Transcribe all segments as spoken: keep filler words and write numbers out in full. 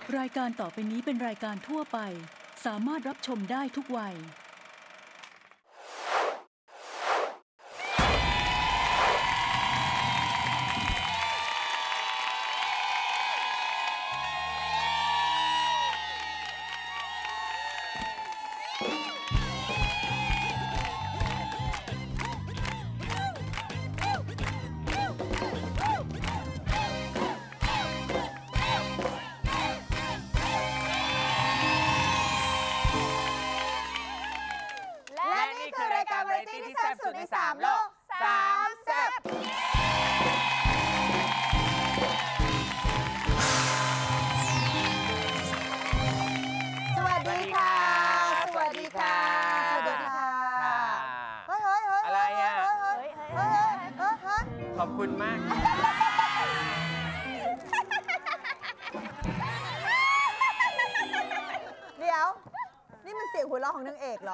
รายการต่อไปนี้เป็นรายการทั่วไปสามารถรับชมได้ทุกวัยที่แซ่บสุดในสามโลกสามแซ่บสวัสดีค่ะสวัสดีค่ะสวัสดีค่ะเฮ้ยเฮ้ยเฮ้ยอะไรอ่ะเฮ้ยเฮ้ยเฮ้ยเฮ้ยขอบคุณมากเดี๋ยวนี่มันเสียงหัวเราะของนางเอกเหรอ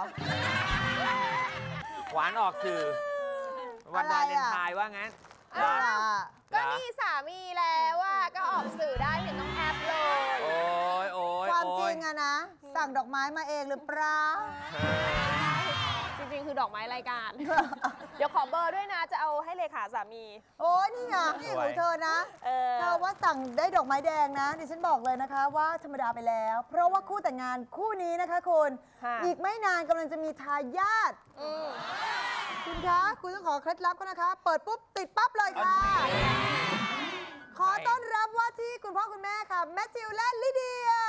หวานออกสื่อวันวาเลนไทน์ว่างั้นก็มีสามีแล้วว่าก็ออกสื่อได้เห็นน้องแอปเลยโอ้ยโอ้ยความจริงอะนะสั่งดอกไม้มาเองหรือเปล่าจริงๆคือดอกไม้รายการเดี๋ยวขอเบอร์ด้วยนะจะเอาให้เลขาสามีโอ้ยนี่ไงนี่ของเธอนะเธอว่าสั่งได้ดอกไม้แดงนะดิฉันบอกเลยนะคะว่าธรรมดาไปแล้วเพราะว่าคู่แต่งงานคู่นี้นะคะคุณอีกไม่นานกำลังจะมีทายาทคุณคะคุณต้องขอเคล็ดลับก็นะคะเปิดปุ๊บติดปั๊บเลยค่ะขอต้อนรับว่าที่คุณพ่อคุณแม่ค่ะแมทธิวและลิเดีย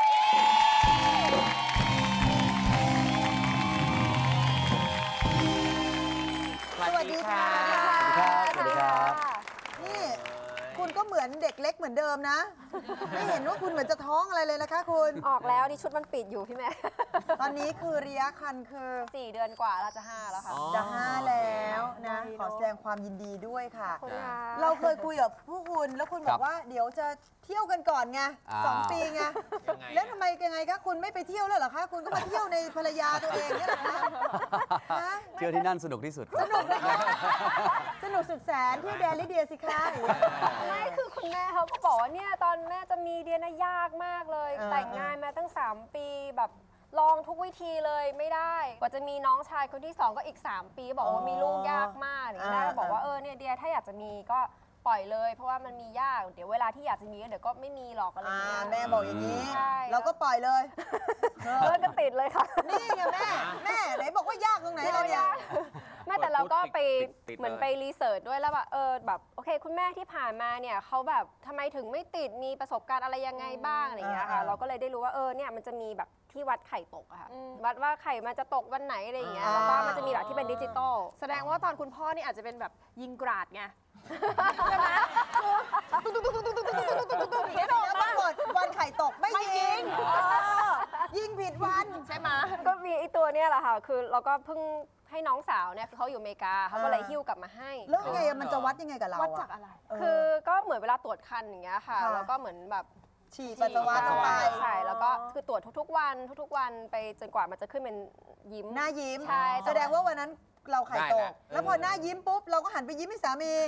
สวัสดีค่ะสวัสดีครับนี่คุณก็เหมือนเด็กเล็กเหมือนเดิมนะไม่เห็นว่าคุณเหมือนจะท้องอะไรเลยนะคะคุณออกแล้วนี่ชุดมันปิดอยู่พี่แม่ตอนนี้คือระยะคันคือสี่เดือนกว่าเราจะห้าแล้วค่ะจะห้าแล้วนะขอแสดงความยินดีด้วยค่ะเราเคยคุยกับผู้คุณแล้วคุณบอกว่าเดี๋ยวจะเที่ยวกันก่อนไงสองปีไงแล้วทำไมยังไงคะคุณไม่ไปเที่ยวเลยเหรอคะคุณก็มาเที่ยวในภรรยาตัวเองเนี่ยเหรอคะเที่ยวที่นั่นสนุกที่สุดสนุกนะคะสนุกสุดแสนเที่ยวแดนลิเดียสิคะไม่คือคุณแม่เขาก็บอกว่าเนี่ยตอนแม่จะมีเดียนะยากมากเลยแต่งงานมาตั้งสามปีแบบลองทุกวิธีเลยไม่ได้กว่าจะมีน้องชายคนที่สองก็อีกสามปีบอกว่ามีลูกยากมากอย่างนี้ได้บอกว่าเออเนี่ยเดียถ้าอยากจะมีก็ปล่อยเลยเพราะว่ามันมียากเดี๋ยวเวลาที่อยากจะมีเดี๋ยวก็ไม่มีหรอกอะไรอย่างเงี้ยแม่บอกอย่างนี้เราก็ปล่อยเลยเออก็ติดเลยค่ะนี่ไงแม่แม่ไหนบอกว่ายากตรงไหนเราเนี่ยแม่แต่เราก็ไปเหมือนไปรีเสิร์ชด้วยแล้วว่าเออแบบโอเคคุณแม่ที่ผ่านมาเนี่ยเขาแบบทำไมถึงไม่ติดมีประสบการณ์อะไรยังไงบ้างอะไรอย่างเงี้ยค่ะเราก็เลยได้รู้ว่าเออเนี่ยมันจะมีแบบที่วัดไข่ตกอะค่ะวัดว่าไข่มันจะตกวันไหนอะไรอย่างเงี้ยแล้วก็มันจะมีแบบที่เป็นดิจิตอลแสดงว่าตอนคุณพ่อนี่อาจจะเป็นแบบยิงกราดไงใช่ไหมตุ๊กตุ๊กตุ๊กตุ๊กตุ๊กตุ๊กตุ๊กตุ๊กตุ๊กอย่างเงี้ยแล้วปรากฏวันไข่ตกไม่ยิงยิงผิดวันใช่ไหมก็มีไอตัวเนี้ยแหละค่ะคือเราก็เพิ่งให้น้องสาวเนี่ยเขาอยู่อเมริกาเขาก็เลยหิ้วกลับมาให้แล้วยังไงมันจะวัดยังไงกับเราวัดจากอะไรคือก็เหมือนเวลาตรวจคันอย่างเงี้ยค่ะแล้วก็เหมือนแบบฉี่ปัสสาวะลงไปใช่แล้วก็คือตรวจทุกๆวันทุกๆวันไปจนกว่ามันจะขึ้นเป็นยิ้มหน้ายิ้มใช่แสดงว่าวันนั้นเราไข่ตกแล้วพอหน้ายิ้มปุ๊บเราก็หันไปยิ้มให้สามี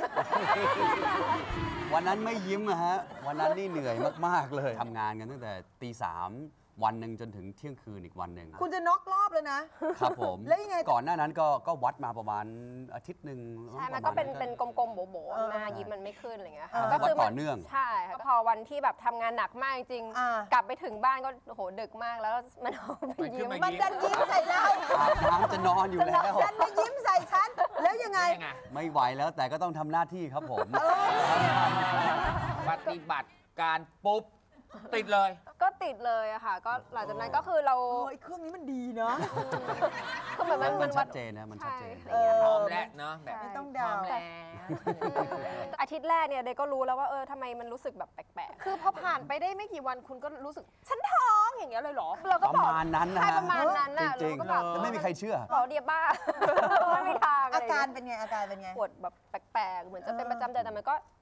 วันนั้นไม่ยิ้มอะฮะวันนั้นนี่เหนื่อยมากๆเลยทำงานกันตั้งแต่ตีสามวันหนึ่งจนถึงเที่ยงคืนอีกวันหนึ่งคุณจะน็อกรอบเลยนะครับผมแล้วยังไงก่อนหน้านั้นก็ก็วัดมาประมาณอาทิตย์หนึ่งใช่มันก็เป็นเป็นกลมๆโบ๋ๆหน้ายิ้มมันไม่ขึ้นอะไรเงี้ยก็คือต่อเนื่องใช่ค่ะพอวันที่แบบทำงานหนักมากจริงกลับไปถึงบ้านก็โหดึกมากแล้วมันไปยิ้มมันดันยิ้มใส่เราน้ำจะนอนอยู่แล้วดันมายิ้มใส่ฉันแล้วยังไงไม่ไหวแล้วแต่ก็ต้องทำหน้าที่ครับผมปฏิบัติการปุ๊บติดเลยก็ติดเลยอะค่ะก็หลังจากนั้นก็คือเราไอ้เครื่องนี้มันดีนะคือเหมือนมันมันชัดเจนนะมันชัดเจนพร้อมแล้วเนาะแบบไม่ต้องเดาแล้วอาทิตย์แรกเนี่ยเด็กก็รู้แล้วว่าเออทำไมมันรู้สึกแบบแปลกๆคือพอผ่านไปได้ไม่กี่วันคุณก็รู้สึกฉันท้องอย่างเงี้ยเลยเหรอเราก็ประมาณนั้นนะประมาณนั้นน่ะจริงๆจะไม่มีใครเชื่อบอกเดียบ้าไม่มีทางอาการเป็นไงอาการเป็นไงปวดแบบแปลกๆเหมือนจะเป็นประจำเดือนแต่มันก็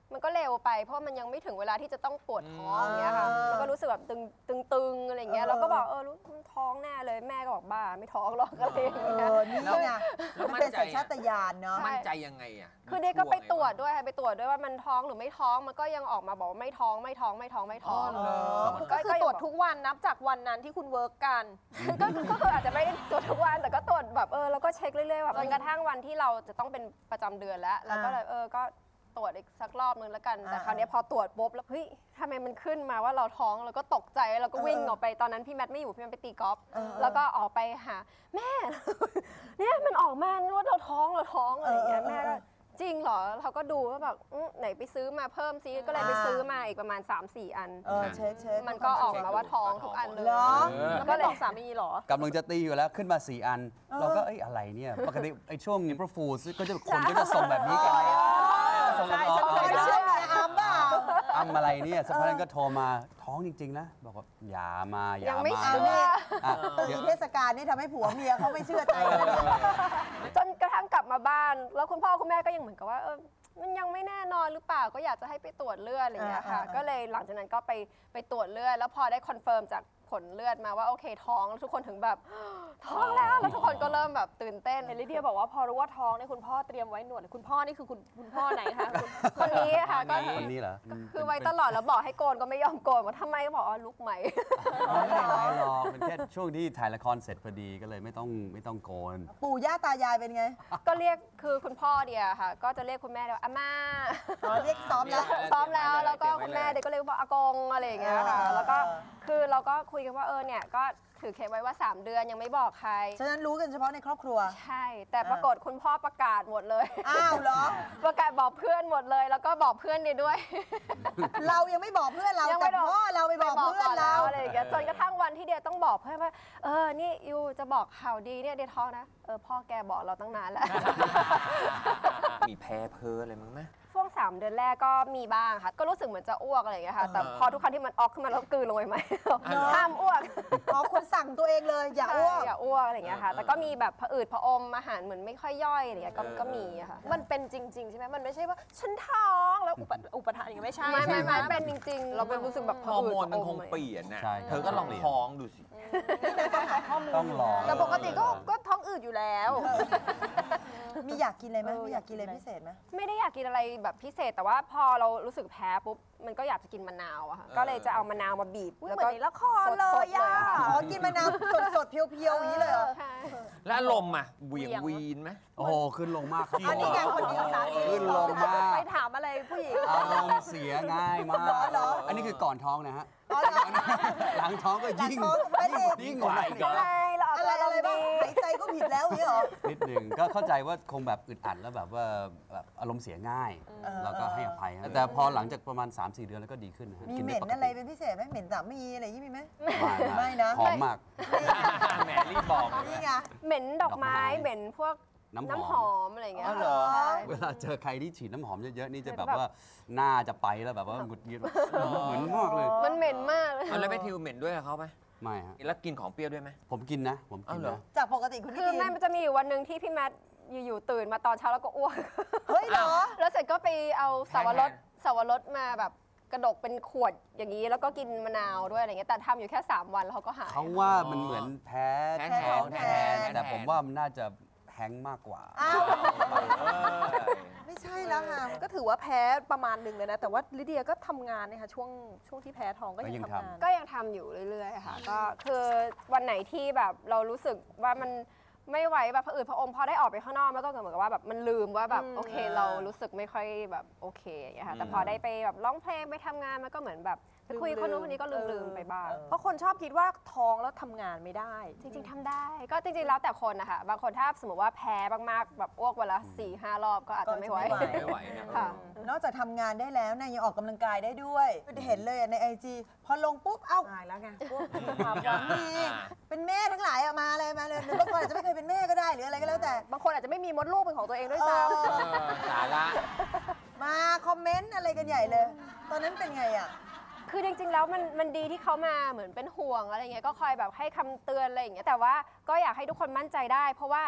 มันก็เร็วไปเพราะมันยังไม่ถึงเวลาที่จะต้องปวดท้องอย่างเงี้ยค่ะมันก็รู้สึกแบบตึงตึงตึงอะไรเงี้ยเราก็บอกเออรู้ท้องแน่เลยแม่ก็บอกบ้าไม่ท้องหรอกอะไรอย่างเงี้ยเออนี่ไงแล้วมันมั่เป็นนใจสัญชาตญาณเนาะมั่นใจยังไงอ่ะคือเด็กก็ไปตรวจด้วยค่ะไปตรวจด้วยว่ามันท้องหรือไม่ท้องมันก็ยังออกมาบอกว่าไม่ท้องไม่ท้องไม่ท้องไม่ท้องก็คือตรวจทุกวันนับจากวันนั้นที่คุณเวิร์กกันก็ก็คืออาจจะไม่ได้ตรวจทุกวันแต่ก็ตรวจแบบเออเราก็เช็คเรื่อยๆแบบจนกระทั่งวันที่เราจะต้องเป็นประจำเดือนแล้วเราก็เลยเออก็ตรวจอีกสักรอบนึงแล้วกันแต่คราวนี้พอตรวจปุ๊บแล้วเฮ้ยทำไมมันขึ้นมาว่าเราท้องเราก็ตกใจเราก็วิ่งออกไปตอนนั้นพี่แมทไม่อยู่พี่แมทไปตีกอล์ฟแล้วก็ออกไปหาแม่ เนี่ยมันออกมาว่าเราท้องเราท้องอะไรอย่างเงี้ยแม่ก็จริงเหรอเขาก็ดูว่าแบบไหนไปซื้อมาเพิ่มซิก็เลยไปซื้อมาอีกประมาณ สามสี่ อันเออเช็คเช็คมันก็ออกมาว่าท้องทุกอันเลยเหรอแล้วไม่บอกสามีเหรอกำลังจะตีอยู่แล้วขึ้นมาสี่อัน เราก็เอ้ยอะไรเนี่ยปกติไอ้ช่วงนี้พระฟูก็จะคนก็จะส่งแบบนี้กันส่งใช่ต่ฉันอเคยเชื่อเมียอัมเปล่าอ้ำอะไรเนี่ยสักพักนึงก็โทรมาท้องจริงๆนะบอกว่าอย่ามาอย่ายังไม่มาเชื่ออ่ะตีเดี๋ยวเทศกาลนี่ทำให้ผัวเมียเขาไม่เชื่อใจกันจนกระทั่งกลับมาบ้าน แล้วคุณพ่อคุณแม่ก็ยังเหมือนกับว่าเออมันยังไม่แน่นอนหรือเปล่าก็อยากจะให้ไปตรวจเลือดอะไรอย่างเงี้ยค่ะอ่าๆๆก็เลยหลังจากนั้นก็ไปไปตรวจเลือดแล้วพอได้คอนเฟิร์มจากผลเลือดมาว่าโอเคท้องแล้วทุกคนถึงแบบ ท้องแล้วแล้วทุกคนก็เริ่มแบบตื่นเต้นลิเดียบอกว่าพอรู้ว่าท้องเนี่ยคุณพ่อเตรียมไว้หนวดคุณพ่อนี่คือคุณคุณพ่อไหนคะคุณคนนี้ค่ะก็คนนี้เหรอมคือไว้ตลอดแล้วบอกให้โกนก็ไม่ยอมโกนว่าทำไมก็บอกว่าลุกใหม่ไม่ได้ไรหรอกเป็นแค่ช่วงที่ถ่ายละครเสร็จพอดีก็เลยไม่ต้องไม่ต้องโกนปู่ย่าตายายเป็นไงก็เรียกคือคุณพ่อเดียค่ะ ก็จะเรียกคุณแม่เดียวอาม่าอ๋อเรียกซ้อมแล้วซ้อมแล้วแล้วก็คุณแม่เด็กก็เรียกว่าอากงอะไรอย่างเงี้ยค่ะเออแล้วก็คือเราก็คุยกันว่าเออเนี่ยก็ถือเคสไว้ว่าสามเดือนยังไม่บอกใครฉะนั้นรู้กันเฉพาะในครอบครัวใช่ แต่ปรากฏคุณพ่อประกาศหมดเลยอ้าวเหรอประกาศบอกเพื่อนหมดเลย แล้วก็บอกเพื่อนเดียด้วยเรายังไม่บอกเพื่อนเรายังไม่แต่บอกพ่อเราไปบอกเพื่อนเราอะไรอย่างเงี้ยจนกระทั่งวันที่เดียต้องบอกเพื่อนว่าเออนี่ยูจะบอกข่าวดีเนี่ยเดียท้องนะเออพ่อแกบอกเราตั้งนานแล้วมีแพ้เพ้ออะไรมั้งไหมช่วงสามเดือนแรกก็มีบ้างค่ะ ก็รู้สึกเหมือนจะอ้วกอะไรอย่างเงี้ยค่ะ แต่พอทุกครั้งที่มันออกขึ้นมาแล้วกลืนลงไปไหม ห้ามอ้วกอ๋อคุณสั่งตัวเองเลยอย่าอ้วกใช่อย่าอ้วกอะไรอย่างเงี้ยค่ะ แต่ก็มีแบบผะอืดผะอมอาหารเหมือนไม่ค่อยย่อยอะไรอย่างเงี้ยก็ก็มีอะค่ะมันเป็นจริง ๆ ใช่ไหมมันไม่ใช่ว่าฉันท้องแล้วอุปอุปทานอย่างเงี้ยไม่ใช่ไม่ไม่ไม่ใช่หเป็นจริงๆ เราเป็นรู้สึกแบบฮผะอร์อืดโมนมันคงผะอเปลี่ยนน่ะใช่เธอก็ลองท้องดูสิต้องลองแต่ปกติก็ก็ท้องอืดอยู่แล้วมีอยากกินอะไรไหมมีอยากกินอะไรพิเศษไหมไม่ได้อยากกินอะไรแบบพิเศษ แต่ว่าพอเรารู้สึกแพ้ปุ๊บมันก็อยากจะกินมะนาวอะค่ะเออก็เลยจะเอามะนาวมาบีบอุ๊ยแล้วเหมืก็อนในละครเลยสดๆเลยอะอะค่ะอ๋อกินมะนาวสดๆเพียวๆอย่างนี้เลยเหรอใช่แล้วอารมณ์อ่ะเหวียงวีนไหมโอ้โหขึ้นลงมากครับอันนี้ไงคนเดียวสามีขึ้นลงมากไปถามอะไรผู้หญิงอารมณ์เสียง่ายมากเหรออันนี้คือก่อนท้องนะฮะอ๋อเหรอหลังท้องก็ยิ่งหลังท้องไปดิยิ่งกว่าอีกเหรออะไรเราอะไรอะไรบ้างหายใจก็ผิดแล้วอย่างนี้เหรอนิดหนึ่งก็เข้าใจว่าคงแบบอึดอัดแล้วแบบว่าแบบอารมณ์เสียง่ายเออเราก็ให้อภัยฮะแต่พอหลังจากประมาณ สามสี่ เดือนแล้วก็ดีขึ้นนะฮะมีกิเหด้ม็นปกติอะไรเป็นพิเศษไหมเหม็นสามีอะไรอย่างนี้มีไหมไม่ไม่นะหอมมากแหมรีบบอกเลยนี่ไงเหม็นดอกไม้ดอกไม้เหม็นพวกน้ำหอมน้ำหอมอะไรอย่างเงี้ยอ๋อเหรอใช่เวลาเจอใครที่ฉีดน้ำหอมเยอะๆนี่จะแบบแบบว่าหน้าจะไปแล้วแบบว่าหงุดหงิดแบบเหมือนมากเลยมันเหม็นมากเลยเอาแล้วแม่ทิวเหม็นด้วยกับเขาไหมไม่ฮะแล้วกินของเปรี้ยวด้วยไหมผมกินนะ ผมกินเอาเหรอนะจากปกติคุณไม่คือกินแม่มันจะมีอยู่วันหนึ่งที่พี่แมทอยู่ๆตื่นมาตอนเช้าแล้วก็อ้วกเฮ้ยเหรอแล้วเสร็จก็ไปเอาสาวรสแทนสาวรสมาแบบกระดกเป็นขวดอย่างนี้ แล้วก็กินมะนาวด้วยอะไรเงี้ยแต่ทำอยู่แค่สามวันแล้วเขาก็หายเขาว่ามันเหมือนแพ้แพ้ท้องแทแทนนแทนแต่ผมว่ามันน่าจะแฮงก์มากกว่าอ้าวเออไม่ใช่แล้วค่ะก็ถือว่าแพ้ประมาณหนึ่งเลยนะ แต่ว่าลิเดียก็ทำงานเนี่ยค่ะช่วงช่วงที่แพ้ท้องก็ก็ยัยังงทำทำงานก็ยังทำอยู่เรื่อยๆค่ะก็คือวันไหนที่แบบเรารู้สึกว่ามันไม่ไหวแบบผะอืดผะอมพอได้ออกไปข้างนอกมันก็เหมือนกับว่าแบบมันลืมว่าแบบอืมโอเคเรารู้สึกไม่ค่อยแบบโอเคอย่างเงี้ยค่ะแต่พอได้ไปแบบร้องเพลงไปทำงานมันก็เหมือนแบบไปคุยกับคนนู้นคนนี้ก็ลืมๆไปบ้างเพราะคนชอบคิดว่าท้องแล้วทำงานไม่ได้จริงๆทำได้ก็จริงๆแล้วแต่คนนะคะบางคนถ้าสมมติว่าแพ้มากๆแบบอ้วกวันละสี่ห้ารอบก็อาจจะไม่ไหวก็จะไม่ไหวไม่ไหวนะค่ะนอกจากทำงานได้แล้วนะยังออกกำลังกายได้ด้วยเห็นเลยอะในไอจีพอลงปุ๊บเอ้าตายแล้วไงพวกมีความหวังดีเป็นแม่ทั้งหลายอะมาเลยมาเลยหรือบางคนอาจจะไม่เคยเป็นแม่ก็ได้หรืออะไรก็แล้วแต่บางคนอาจจะไม่มีมดลูกเป็นของตัวเองด้วยซ้เออเออสาระมาคอมเมนต์อะไรกันใหญ่เลย ตอนนั้นเป็นไงอะคือจริงๆ แล้วมันมันดีที่เขามาเหมือนเป็นห่วงอะไรเงี้ยก็คอยแบบให้คำเตือนอะไรอย่างเงี้ยแต่ว่าก็อยากให้ทุกคนมั่นใจได้ เพราะว่า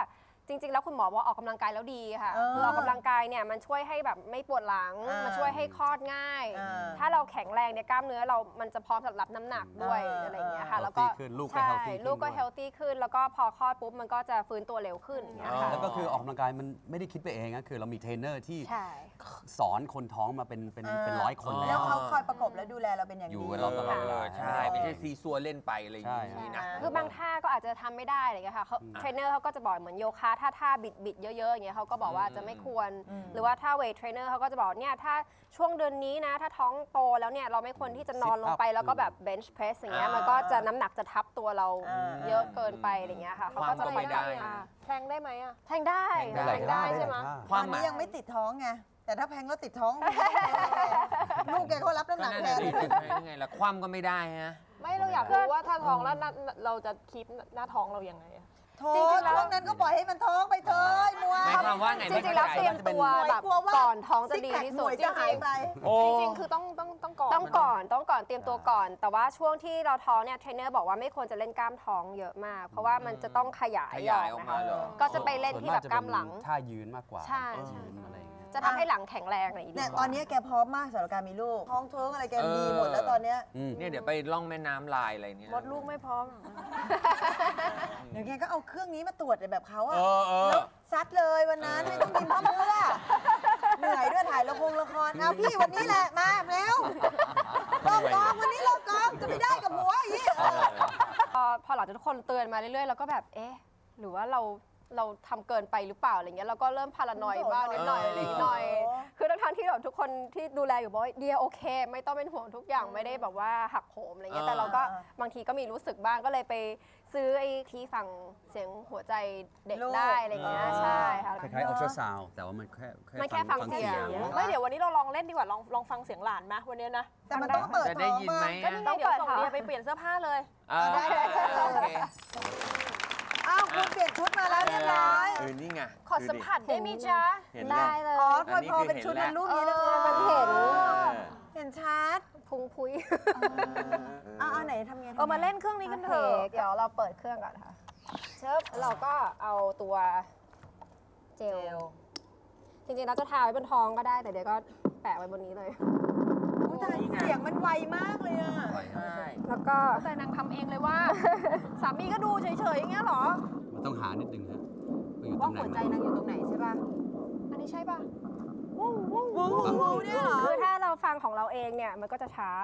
จริงๆแล้วคุณหมอบอกออกกำลังกายแล้วดีค่ะเออคือออกกำลังกายเนี่ยมันช่วยให้แบบไม่ปวดหลังอ่ามัมันช่วยให้คลอดง่ายอ่าถ้าเราแข็งแรงเนี่ยกล้ามเนื้อเรามันจะพร้อมสำหรับน้ำหนักด้วยอ่าอะไรอย่างเงี้ยค่ะ healthy แล้วก็ขึ้นลูกก็ใช่ healthy ขึ้นลูกก็ด้วยเฮลตี้ขึ้นแล้วก็พอคลอดปุ๊บมันก็จะฟื้นตัวเร็วขึ้นอย่างเงี้ยค่ะแล้วก็คือออกกำลังกายมันไม่ได้คิดไปเองนะคือเรามีเทรนเนอร์ที่ใช่สอนคนท้องมาเป็นเป็นเป็นร้อยคนแล้แล้ว วเขาคอยประกบและดูแลเราเป็นอย่างอยู่ดีกับเราตลอดเวลาใช่ ไม่ใช่ซีซัวเล่นไปอะไรอย่างใช่นี้นะคือบางท่าก็อาจจะทำไม่ได้อะไรเงี้ยค่ะเขาเทรนเนอร์เขาก็จะบอกเหมือนโยคะถ้าท่าบิดบิดๆเยอะๆอย่างเงี้ยเขาก็บอกว่าจะไม่ควร หรือว่าถ้าเวทเทรนเนอร์เขาก็จะบอกเนี่ยถ้าช่วงเดือนนี้นะถ้าท้องโตแล้วเนี่ยเราไม่ควรที่จะนอนลงไป Sit up แล้วก็แบบเบนช์เพรสอย่างเงี้ยอ่ามัมันก็จะน้ำหนักจะทับตัวเราอ่าเยอะเกินไปอะไรเงี้ยค่ะเขาก็จะความก็ไม่ได้อ่าแทงได้ไหมอะแทงได้แทงได้แทงได้ใช่ไหมตอนนี้ยังไม่ติดท้องไง แต่ถ้าแพงแล้วติดท้อง ลูกแกก็รับน้ำหก็นักนั่นแทแหละนดิติดไปยังไงล่ะคว่ำก็ไม่ได้ฮะไม่เราอยากรู้ว่าถ้าท้องแล้วหน้าเราจะคีปหน้าท้องเรายังไงอะโถช่วงนั้นก็ปล่อยให้มันท้องไปเถอะมัวหมายความว่าไงจริงๆแล้วเตรียมตัวแบบกลัวว่าก่อนท้องจะดีซิกแพคที่หสุมดวยจะหายไปโอ้จริงๆ คือต้องต้องต้องก่อนต้องก่อนต้องก่อนเตรียมตัวก่อน แต่ว่าช่วงที่เราท้องเนี่ยเทรนเนอร์บอกว่าไม่ควรจะเล่นกล้ามท้องเยอะมาก เพราะว่ามันจะต้องขยายขยายออกมาเหรอก็จะไปเล่นที่แบบกล้ามหลังส่วนมากจะเป็นท่ายืนมากกว่าใช่ใช่ยืนอะไรอย่างเงี้ยจะทำให้หลังแข็งแรงอะไรอย่างเนี่นี้ยตอนนี้แกพร้อมมากสำหรับการมีลูก ท้องเทิงอะไรแกดีหมดแล้วตอนเนี้ยอืมเนี่ยเดี๋ยวไปล่องแม่น้ำลายอะไรเนี่ยมดลูกไม่พร้อมเดี๋ยวแกก็เอาเครื่องนี้มาตรวจแบบเขาอะเออเออแล้วซัดเลยวันนั้นไม่ต้องกินพ่อเพื่อเหนื่อยด้วยถ่ายละครละครเอาพี่วันนี้แหละมาแล้วลองกองวันนี้ลองกองจะไม่ได้กับหัวอย่างนี้พอพอหลังจากทุกคนเตือนมาเรื่อยๆเราก็แบบเอ๊ะหรือว่าเราเราทำเกินไปหรือเปล่าอะไรเงี้ยเราก็เริ่มพารานอยบ้างนิดหน่อยอะไรนิดหน่อย คือทั้งๆที่แบบทุกคนที่ดูแลอยู่บอกว่าเดียโอเค ไม่ต้องเป็นห่วงทุกอย่างไม่ได้แบบว่าหักโหมอะไรเงี้ยแต่เราก็บางทีก็มีรู้สึกบ้างก็เลยไปซื้อไอ้ที่ฟังเสียงหัวใจเด็กได้อะไรเงี้ยใช่ค่ะคล้ายๆอัลตราซาวด์แต่ว่ามันแค่มันแค่ฟังเสียงไม่เดี๋ยววันนี้เราลองเล่นดีกว่าลองลองฟังเสียงหลานไหมวันนี้นะแต่มันต้องเปิดจะท้ได้องยินมาไหมก็นี่ไงเดี๋ยวส่งเดียไปเปลี่ยนเสื้อผ้าเลยเออได้ได้ได้โอเคอ้าวคุณเปลี่ยนชุดมาแล้วเรียบร้อยเออนี่ไงขอสัมผัสได้ไหมจ๊ะเห็นได้เลยอ๋อพอพอเป็นชุดมันลูกนี้เลยมันเห็นเห็นชัดพุงพุยเอาเอาไหนทำไงเออมาเล่นเครื่องนี้กันเถอะเดี๋ยวเราเปิดเครื่องก่อนค่ะเชิบเราก็เอาตัวเจล จริงๆเราจะทาไว้บนท้องก็ได้แต่เดี๋ยวก็แปะไว้บนนี้เลยอุ๊ยแต่เสียงมันไวมากเลยอะใช่แล้วก็แต่นางทำเองเลยว่า สามีก็ดูเฉยๆอย่างเงี้ยเหรอมันต้องหานิดนึงฮะว่าอยู่ตรว่างไหนหัวใจนางอยู่ตรงไหนใช่ป่ะอันนี้ใช่ป่ะวู้วู้วู้เนี่ยเหรอคือถ้าเราฟังของเราเองเนี่ยมันก็จะช้า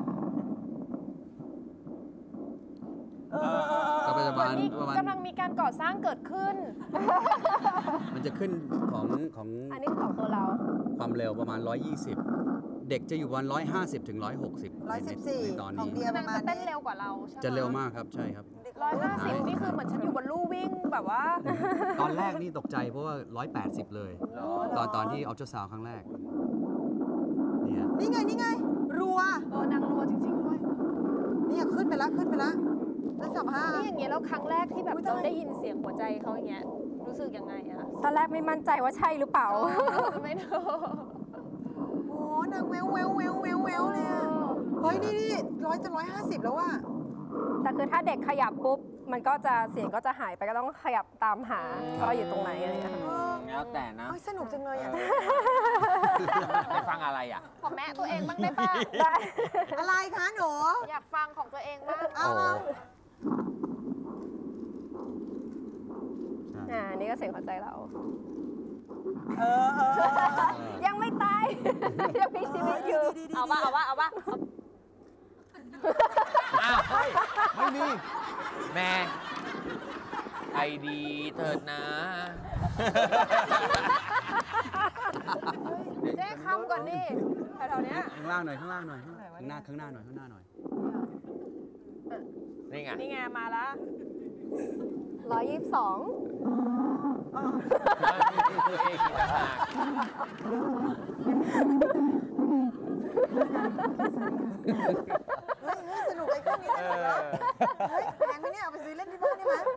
เออเออเออก็ประมาณนี่ประมาณกำลังมีการก่อสร้างเกิดขึ้นมันจะขึ้นของของอันนี้ของตัวเราความเร็วประมาณ หนึ่งร้อยยี่สิบ เด็กจะอยู่ประมาณหนึ่งร้อยห้าสิบถึงหนึ่งร้อยหกสิบร้อยสิบสี่ในตอนของนี้เดียปนางระมาจะณเต้นนี้เร็วกว่าเราใช่ไหมจะเร็วมากครับใช่ครับร้อยห้าสิบนี่คือเหมือนฉันอยู่บนลู่วิ่งแบบว่าตอนแรกนี่ตกใจเพราะว่า หนึ่งร้อยแปดสิบ เลย ตอนตอนที่อัลตราซาวด์ครั้งแรกเนี่ยนี่ไงนี่ไง รัวเออนางรัวจริงๆด้วยเนี่ยขึ้นไปแล้วขึ้นไปแล้วแล้วสับห้านี่อย่างเงี้ยแล้วครั้งแรกที่แบบอุ๊ยตายเราได้ยินเสียงหัวใจเขาอย่างเงี้ยรู้สึกยังไงอะตอนแรกไม่มั่นใจว่าใช่หรือเปล่าไม่รู้โอ้นางแววแววแววแววแววเลยอะเฮ้ยนี่นี่ร้อยจะร้อยห้าสิบแล้วว่ะแต่คือถ้าเด็กขยับปุ๊บ มันก็จะเสียงก็จะหายไปก็ต้องขยับตามหาว่าอยู่ตรงไหนอะไรอย่างเงี้ยค่ะเออแล้วแต่นะเฮ้ยสนุกจังเลยอ่ะไปฟังอะไรอ่ะขอแม่ตัวเองบ้างได้ป่ะได้อะไรคะหนูอยากฟังของตัวเองบ้างเอาเอาใช่อ่า นี่ก็เสียงหัวใจเราเออเออเออยังไม่ตาย ยังมีชีวิตอยู่ดีๆๆๆเอาว่าเอาว่าเอาว่าอ้าวไม่มีแม่ไอดีเถิดนะเจ๊คำก่อนดิแถวๆเนี้ยข้างล่างหน่อยข้างล่างหน่อยข้างหน้าข้างหน้าหน่อยข้างหน้าหน่อยนี่ไงนี่ไงมาแล้วร้อยยี่สิบสองเฮ้ยเฮ้ยสนุกไอ้เครื่องนี้สนุกเนาะเฮ้ยแพงไหมเนี่ยเอาไปซื้อเล่นที่บ้านได้ไหม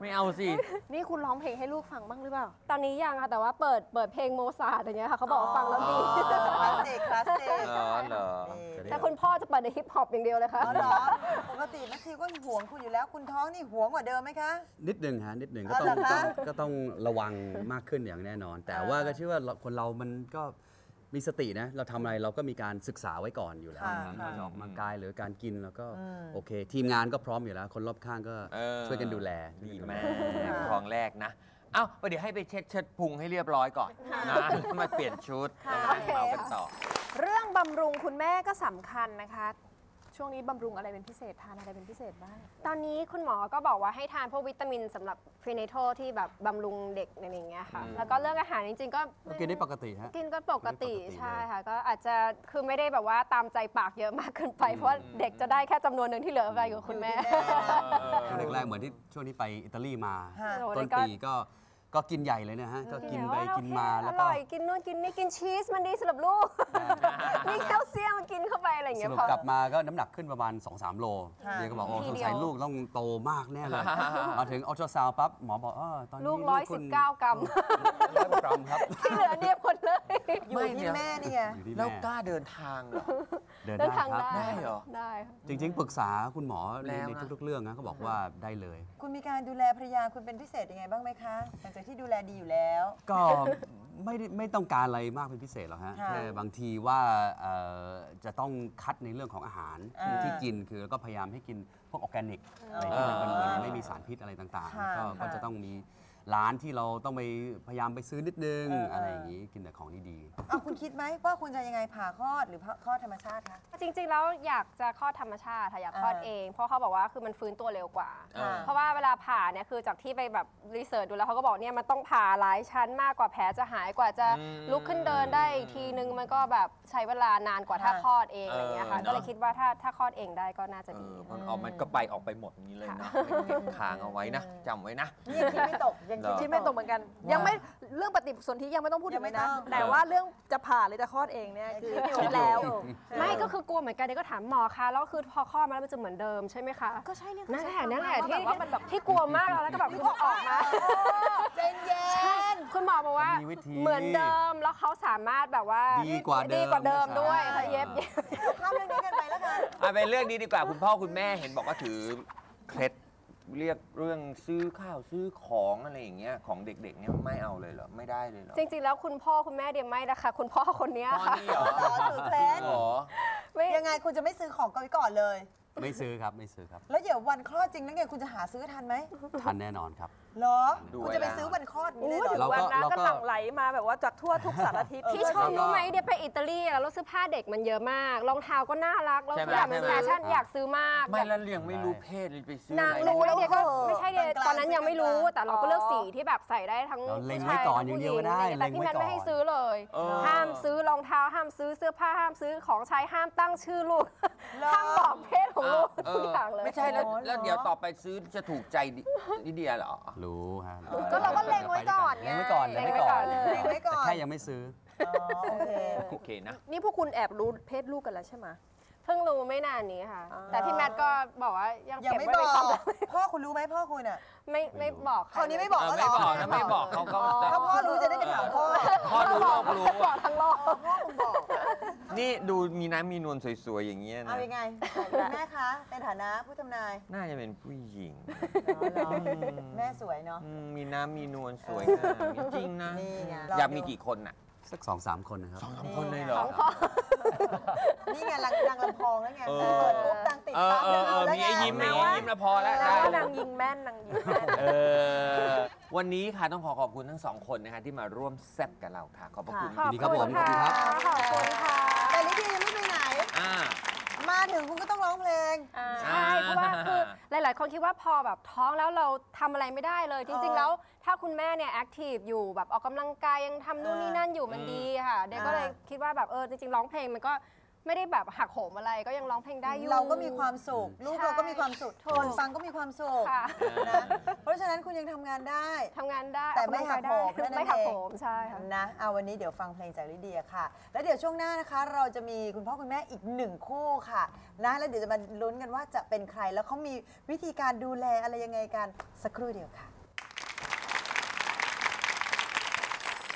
ไม่เอาสินี่คุณร้องเพลงให้ลูกฟังบ้างหรือเปล่าตอนนี้ยังค่ะแต่ว่าเปิดเปิดเพลงโมซาร์ทอย่างเงี้ยค่ะเขาบอกว่าฟังแล้วดีคลาสสิกคลาสสิกเหรอเหรอแต่คุณพ่อจะเปิดในฮิปฮอปอย่างเดียวเลยค่ะอ๋อเหรอปกติแมทธิวก็ห่วงคุณอยู่แล้วคุณท้องนี่ห่วงกว่าเดิมไหมคะนิดหนึ่งฮะนิดหนึ่งก็อ๋อต้องเหรอคะต้องก็ต้องระวังมากขึ้นอย่างแน่นอน แต่ว่าก็เชื่อว่าเราคนเรามันก็มีสตินะเราทำอะไรเราก็มีการศึกษาไว้ก่อนอยู่แล้วค่ะนะไม่ว่าจะออกกำลังกายหรือการกินแล้วก็อืมโอเค ทีมงานก็พร้อมอยู่แล้ว คนรอบข้างก็เออช่วยกันดูแลดีช่วยกันดูแม่แลท้องแรกนะ เอ้าเดี๋ยวให้ไปเช็ดเช็ดพุงให้เรียบร้อยก่อนนะมาเปลี่ยนชุดแล้วมาเอากันต่อเรื่องบำรุงคุณแม่ก็สำคัญนะคะ ช่วงนี้บำรุงอะไรเป็นพิเศษทานอะไรเป็นพิเศษบ้างตอนนี้คุณหมอก็บอกว่าให้ทานพวกวิตามินสำหรับพรีเนทัลที่แบบบำรุงเด็กอะไรอย่างเงี้ยค่ะอืมแล้วก็เรื่องอาหารจริงๆก็ก็กินได้ปกติฮะกินก็ปกติกินได้ปกติใช่ค่ะ ก็อาจจะคือไม่ได้แบบว่าตามใจปากเยอะมากเกินไป เพราะว่าเด็กจะได้แค่จำนวนหนึ่งที่เหลือไปอยู่กับคุณแม่ช่วงแรกๆเหมือนที่ช่วงนี้ไปอิตาลีมาค่ะต้นปีก็ก็กินใหญ่เลยนะฮะ ก็กินไปกินมาแล้วอก็ร่อยกินนู่นกินนี่กินชีสมันดีสำหรับลูก มีแคลเซียมมันกินเข้าไปอะไรอย่างสเงี้ยรุปพอกลับมาก็น้ำหนักขึ้นประมาณ สองสาม โลค่ะเดียก็บอกโอ้ทีสงเดียวสัยลูกต้องโตมากแน่เลย มาถึงอัลตราซาวด์ปั๊บหมอบอกเออตอนนี้ลูกร้อยคุสิณบเก้ากรัมร้อยกรัมครับที่เหลือเนี่ยหมดเลยอยู่ที่แม่นี่ไงอยู่ที่แล้วแม่กล้าเดินทางเหรอเดินเดินได้ทางครับได้ได้เหรอได้ค่ะจริง ๆ ปรึกษาคุณหมอในแล้วในนะทุกๆ เรื่องนะเขาบอกว่าได้เลยคุณมีการดูแลภรรยาคุณเป็นพิเศษยังไงบ้างไหมคะหลังจากที่ดูแลดีอยู่แล้วก็ไม่ได้ไม่ต้องการอะไรมากเป็นพิเศษหรอกฮะค่ะแค่บางทีว่าเอ่อจะต้องคัดในเรื่องของอาหารอ่าที่กินคือก็พยายามให้กินพวกออร์แกนิกอ่าอะไรที่มันมันไม่มีสารพิษอะไรต่างค่ะๆ ก็ค่ะก็จะต้องมีร้านที่เราต้องไปพยายามไปซื้อนิดนึงเออออะไรอย่างนี้กินแต่ของดีเอาคุณคิดไหมว่าคุณจะยังไงผ่าคลอดหรือคลอดธรรมชาติคะจริงๆแล้วอยากจะคลอดธรรมชาติค่ะอยากคลอดอ่าเอง เพราะเขาบอกว่าคือมันฟื้นตัวเร็วกว่าอ่าเพราะว่าเวลาผ่าเนี่ยคือจากที่ไปแบบรีเสิร์ชดูแล้วเขาก็บอกเนี่ยมันต้องผ่าหลายชั้นมากกว่าแผลจะหายกว่าจะอืมลุกขึ้นเดินได้อีกทีนึงมันก็แบบใช้เวลานานกว่าถ้าค่ะคลอดเองอะไรอย่างเงี้ยค่ะเออก็เลยคิดว่าถ้าถ้าคลอดเองได้ก็น่าจะเอดีอมันเอามันก็ไปออกไปหมดอย่างนี้เลยนะเก็บค้างเอาไว้นะจำไว้นะนี่ยังคิดไม่ตกยังคิดคิดไม่ตกเหมือนกัน ยังไม่เรื่องปฏิสนธิยังไม่ต้องพูดถึงเลยนะยังไม่ต้องแต่ว่าเรื่องจะผ่าหรือจะคลอดเองเนี่ยคือคิดแล้วไม่ก็คือกลัวเหมือนกันเดี๋ยวก็ถามหมอคะแล้วคือพอคลอดมาแล้วมันจะเหมือนเดิมใช่ไหมคะก็ใช่เนี่ยนั่นแหละนั่นแหละที่ที่ว่ามันแบบที่กลัวมากแล้วก็แบบคือพอออกมาเย็นเย็นคุณหมอบอกว่ามีวิธีเหมือนเดิมแล้วเขาสามารถแบบว่าดีกว่าเดิมดีกว่าเดิมด้วยใช่ค่ะเย็บเย็บข้ามเรื่องนี้กันไปแล้วกันเอาเป็นเรื่องนี้ดีกว่าคุณพ่อคุณแม่เห็นบอกว่าถือเคล็ดเรียกเรื่องซื้อข้าวซื้อของอะไรอย่างเงี้ยของเด็กๆเนี่ยไม่เอาเลยเหรอไม่ได้เลยเหรอจริงๆแล้วคุณพ่อคุณแม่เดียไม่นะคะคุณพ่อคนเนี้ยพ่อค่ะนี่เหรอต่อสู่เคล็ดเหรอไม่ยังไงคุณจะไม่ซื้อของกันไว้ก่อนเลยๆ ไม่ซื้อครับไม่ซื้อครับแล้วเดี๋ยววันคลอดจริงนั่นไงคุณจะหาซื้อทันไหมทันแน่นอนครับเหรอดูคุณไว้จะไปแล้วซื้อวันคลอดนี้อู้เลยเหรอถึงวันนั้นเราก็ก็หลั่งไหลมาแบบว่าจากทั่วทุกสารทิศพี่ชมรู้ไหมเดียไปอิตาลีแล้วเสื้อผ้าเด็กมันเยอะมากรองเท้าก็น่ารักแล้วใช่ไหมอยากเป็นใช่ไหมแฟชั่นอยากซื้อมากไม่แล้วยังไม่รู้เพศเลยไปซื้ออะนางไรรู้แล้วเดียก็ไม่ใช่เดียกลางๆตอนนั้นยังไม่รู้กลางๆแต่เราก็เลือกสีที่แบบใส่ได้ทั้งเราเล็งผู้ไว้ชายก่อนทั้งอย่างเดียวผู้หญิก็ได้แต่พี่แมทเล็งไว้ไม่ให้ก่อนซื้อเลยเออห้ามซื้อรองเท้าห้ามซื้อเสื้อผ้าห้ามซื้อของใช้ห้ามตั้งชื่อลูกเหรอห้ามบอกเพศของลูกเอทุกออย่างเลยไม่ใช่แล้วอ๋อเหรอแล้วเดี๋ยวต่อไปซื้อจะถูกใจลิเดียเหรอรู้ฮะก็เราก็เล็งไว้ก่อนไงเล็งไว้ก่อนเล็งไว้ก่อนเล็งไว้ก่อนแต่แค่ยังไม่ซื้ออ๋อโอเคโอเคนะนี่พวกคุณแอบรู้เพศลูกกันแล้วใช่ไหมเพิ่งรู้ไม่นานนี้ค่ะอ๋อแต่พี่แมทก็บอกว่ายังยังเก็บไม่ไว้บในอกความลับพ่อคุณรู้ไหมพ่อคุณอ่ะไม่ไม่บอกใรคราวนี้ไม่บอกเออแล้วเหรไม่อบอกนะไม่บอกเขาก็ถ้าพ่อรู้จะได้ไปถามพ่อพ่อรู้โลกรู้บออ่ะกทั้งโลกพ่อคุณบอกนี่ดูมีน้ำมีนวลสวยๆอย่างเงี้ยเอานะยังไงแม่คะในฐานะผู้ทำนายน่าจะเป็นผู้หญิงเหรอแม่สวยเนาะอืมมีน้ำมีนวลสวยงามจริงๆนะนี่ไงอยากมีกี่คนน่ะสักสองสามคนนะครับสองสามคนเลยเหรอนี่ไงรังดังลำโพงแล้วไงเออเปิดปุ๊บดังติดเออปั๊บเออเออแล้วมีไอ้ยิ้มมีไงไอ้ยิ้มแล้วพอแล้วแล้ได้วก็นางยิงแม่นนางยิงแม่นเออวันนี้ค่ะต้องขอขอบคุณทั้งสองคนนะคะที่มาร่วมแซ่บกับเราค่ะ ขอบพระคุณขอบดีครับผมคุณค่ะขอบคุณครับขอบคุณค่ะแต่ลิดียังไม่ไปไหนอ่ามาถึงคุณก็ต้องร้องเพลงใช่เพราะว่าคือหลาย ๆ คนคิดว่าพอแบบท้องแล้วเราทำอะไรไม่ได้เลย จริง ๆ แล้วถ้าคุณแม่เนี่ยแอคทีฟอยู่แบบออกกำลังกายยังทำนู่นนี่นั่นอยู่มันดีค่ะ เด็กก็เลยคิดว่าแบบเออจริง ๆ ร้องเพลงมันก็ไม่ได้แบบหักโหมอะไรก็ยังร้องเพลงได้อยู่เราก็มีความสุข ลูกใช่เราก็มีความสุขถูกคนฟังก็มีความสุขค่ะนะเพราะฉะนั้นคุณยังทำงานได้ทำงานได้แต่ไม่หักโหมออำลังกายได้นั่นเองไม่หักโหมใช่ค่ะนะเอาวันนี้เดี๋ยวฟังเพลงจากลิเดียค่ะ แล้วเดี๋ยวช่วงหน้านะคะ เราจะมีคุณพ่อคุณแม่อีกหนึ่งคู่ค่ะนะแล้วเดี๋ยวจะมาลุ้นกันว่าจะเป็นใครแล้วเขามีวิธีการดูแลอะไรยังไงกันสักครู่เดียวค่ะ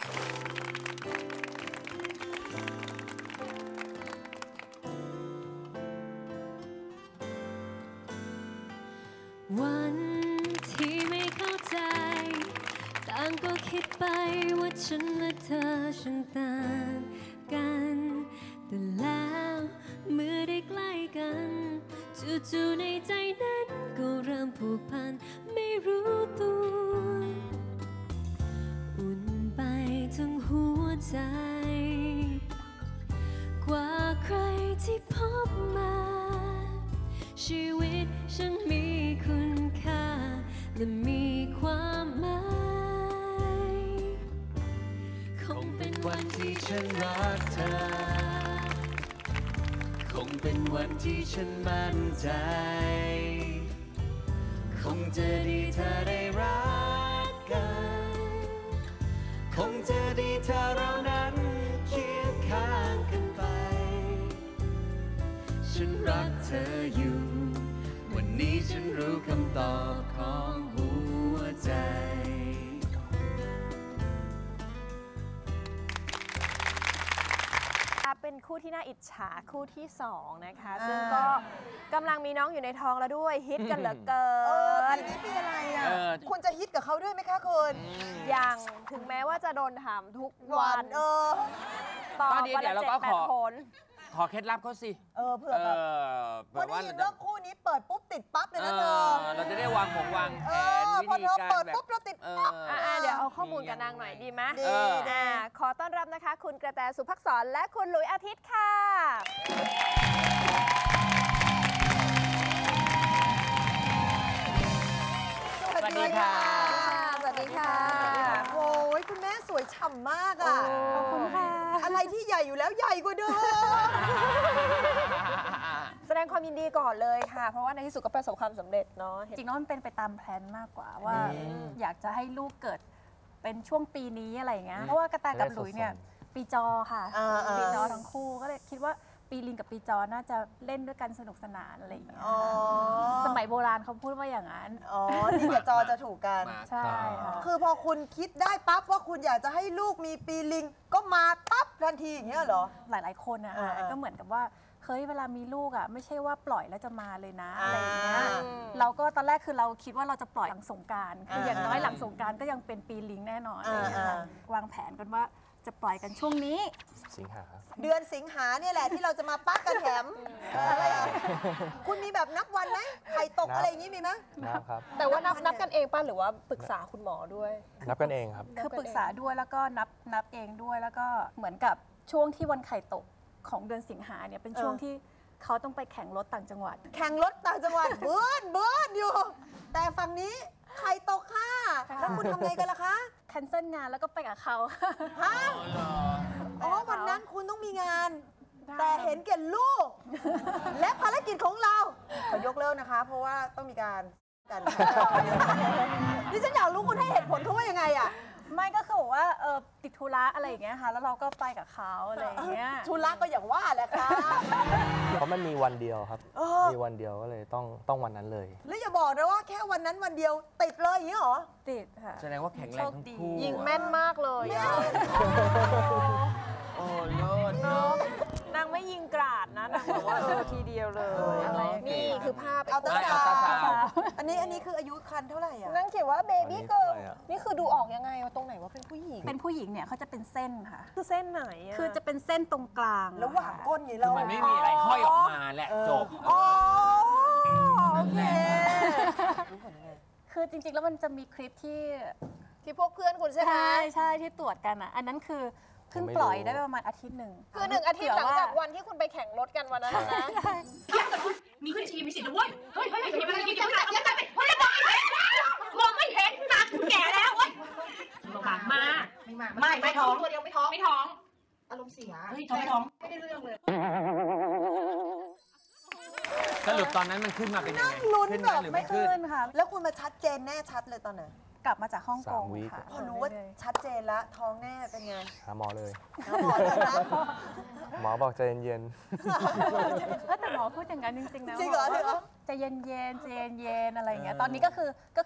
วันที่ไม่เข้าใจต่างก็คิดไปว่าฉันและเธอฉันต่างกันแต่แล้วเมื่อได้ใกล้กันจู่ๆในใจนั้นก็เริ่มผูกพันไม่รู้ตัวอุ่นไปทั้งหัวใจกว่าใครที่พบมาชีวิตฉันมีคุณค่าและมีความหมายคงเป็นวันที่ฉันรักเธอคงเป็นวันที่ฉันมั่นใจคงจะดีเธอได้รักกันคงจะดีเธอเรานั้นเคียงข้างกันไปฉันรักเธออยู่วันนี้ฉันรู้คำตอบของหัวใจเป็นคู่ที่น่าอิจฉาคู่ที่สองนะคะซึ่งก็กำลังมีน้องอยู่ในท้องแล้วด้วยฮิตกันเหลือเกิเออน ปีนี้ปีอะไรอ่ะเออคุณจะฮิตกับเขาด้วยไหมคะคุณยังถึงแม้ว่าจะโดนถามทุกวัวัน นเออตอบตอนนี้วันเดี๋ยละวเราเจ็ดก็แปขดอคนขอเคล็ดลับเขาสิเออเผื่อเอแบบอเพราะได้ยินว่าคู่นี้เปิดปุ๊บติดปั๊บเลยเอนะเธออเราจะได้วางผมวางแผเอน อวิพอธีเธอการเปิดแบบปุ๊บเราติดเอปั๊บออ่าเดี๋ยวเอาข้อมูลกับนางหน่อยดีไหมดีเออดีอ่าขอต้อนรับนะคะ คุณกระแตสุภักษรและคุณหลุยส์อาทิตย์ค่ะสวัสดีค่ะ สวัสดีค่ะ โอ้ยคุณแม่สวยฉ่ำมากอ่ะขอบคุณค่ะอะไรที่ใหญ่อยู่แล้วใหญ่กว่าเดิมแสดงความยินดีก่อนเลยค่ะ เพราะว่าในที่สุดก็ประสบความสำเร็จเนาะจริงๆแล้วมันเป็นไปตามแพลนมากกว่าว่าอยากจะให้ลูกเกิดเป็นช่วงปีนี้อะไรอย่างเงี้ยเพราะว่ากระแตกับหลุยเนี่ยปีจอค่ะอ่าๆปีจอทั้งคู่ก็เลยคิดว่าปีลิงกับปีจอน่าจะเล่นด้วยกันสนุกสนานอะไรอย่างเงี้ยอ๋อสมัยโบราณเขาพูดว่าอย่างนั้นอ๋อนี่กับจอจะถูกกันมาใช่ค่ะคือพอคุณคิดได้ปั๊บว่าคุณอยากจะให้ลูกมีปีลิง ก็มาปั๊บทันทีอย่างเงี้ยเหรอหลายๆคนอะอ่าๆก็เหมือนกับว่าเฮ้ยเวลามีลูกอะไม่ใช่ว่าปล่อยแล้วจะมาเลยนะอ่าอะไรอย่างเงี้ยเราก็ตอนแรกคือเราคิดว่าเราจะปล่อยหลังสงกรานต์คืออย่างน้อยหลังสงกรานต์ก็ยังเป็นปีลิงแน่นอนอะไรอย่างเงี้ยค่ะวางแผนกันว่าจะปล่อยกันช่วงนี้สิงหาเดือนสิงหาเนี่ยแหละที่เราจะมาปั๊กกันแถมอะไรอ่ะคุณมีแบบนับวันไหมไข่ตกอะไรอย่างงี้มีไหมนับครับแต่ว่านับนับกันเองป่ะหรือว่าปรึกษาคุณหมอด้วยนับกันเองครับคือปรึกษาด้วยแล้วก็นับนับเองด้วยแล้วก็เหมือนกับช่วงที่วันไข่ตกของเดือนสิงหาเนี่ยเป็นช่วงที่เขาต้องไปแข่งรถต่างจังหวัดแข่งรถต่างจังหวัด เบิ้ลเบิ้ลอยู่ แต่ฝั่งนี้ไข่ตกค่ะแล้วคุณทำไงกันล่ะคะแคนเซิลงานแล้วก็ไปกับเขาฮะอ๋อวันนั้นคุณต้องมีงาน แต่เห็นแก่ลูก และภารกิจของเราขอยกเลิกนะคะ เพราะว่าต้องมีการกัน ดิฉันอยากรู้คุณให้เหตุผลเขาว่ายังไงอ่ะไม่ก็คือบอกว่าเออติดธุระอะไรอย่างเงี้ยค่ะแล้วเราก็ไปกับเขาอะไรอย่างเงี้ยทุลักก็อย่างว่าแหละค่ะเพราะมันมีวันเดียวครับเออมีวันเดียวก็เลยต้องต้องวันนั้นเลยแล้วอย่าบอกนะว่าแค่วันนั้นวันเดียวติดเลยอย่างนี้เหรอติดค่ะแสดงว่าแข็งแรงทั้งคู่ยิงแม่นมากเลยอะโอ้โลดเนเนาะอะนางไม่ยิงกราดนะนางบอกว่าเออทีเดียวเลยอะไรนี่คือภาพเอาตาเอาสาตาสาววอันนี้อันนี้คืออายุคันเท่าไหร่อ่ะนั่งเขียนว่าเบบี้เกิร์ลนี่คือดูออกยังไงว่าตรงไหนว่าเป็นผู้หญิงเป็นผู้หญิงเนี่ยเขาจะเป็นเส้นค่ะคือเส้นไหนอะคือจะเป็นเส้นตรงกลางแล้วหว่างก้นอย่างนี้เรามันไม่มีอะไรห้อยออกมาแหละจบอ๋อโอเคคือจริงๆแล้วมันจะมีคลิปที่ที่พวกเพื่อนคุณใช่ไหมใช่ใช่ที่ตรวจกันอ่ะอันนั้นคือเพิ่งปล่อยได้ประมาณอาทิตย์หนึ่งคือหนึ่งอาทิตย์หลังจากเผื่อวันที่คุณไปแข่งรถกันวันนั้นนะมีขึ้นทีมีสิทธิ์นะเว้ย เฮ้ยเฮ้ยเฮ้ยอย่าไปกินกันอย่าไปเฮ้ยบอกไม่เห็นมองไม่เห็นตาคุณแก่แล้วเว้ยมามาไม่มาไม่ไม่ท้องตัวเดียวไม่ท้องไม่ท้องอารมณ์เสียเฮ้ยท้องไม่ท้องไม่ได้เรื่องเลยสรุปตอนนั้นมันขึ้นมาเป็นยังไงลุ้นขึ้นแบมาบหรือไม่ไม่ขึ้ขึ้นนค่ะแล้วคุณมาชัดเจนแน่ชัดเลยตอนไหนกลับมาจากฮ่องกงสามวีคค่ะพอรู้ว่าชัดเจนแล้วท้องแน่เป็นไงหาหมอเลยหาหมอเลยนะหมอบอกใจเย็นเออแต่หมอพูดอย่างนั้นจริงๆนะจริงเหรอบอกว่าจริงเหรอใจเย็นๆใจเย็นๆอะไรอย่างเงี้ยตอนนี้ก็คือก็คือ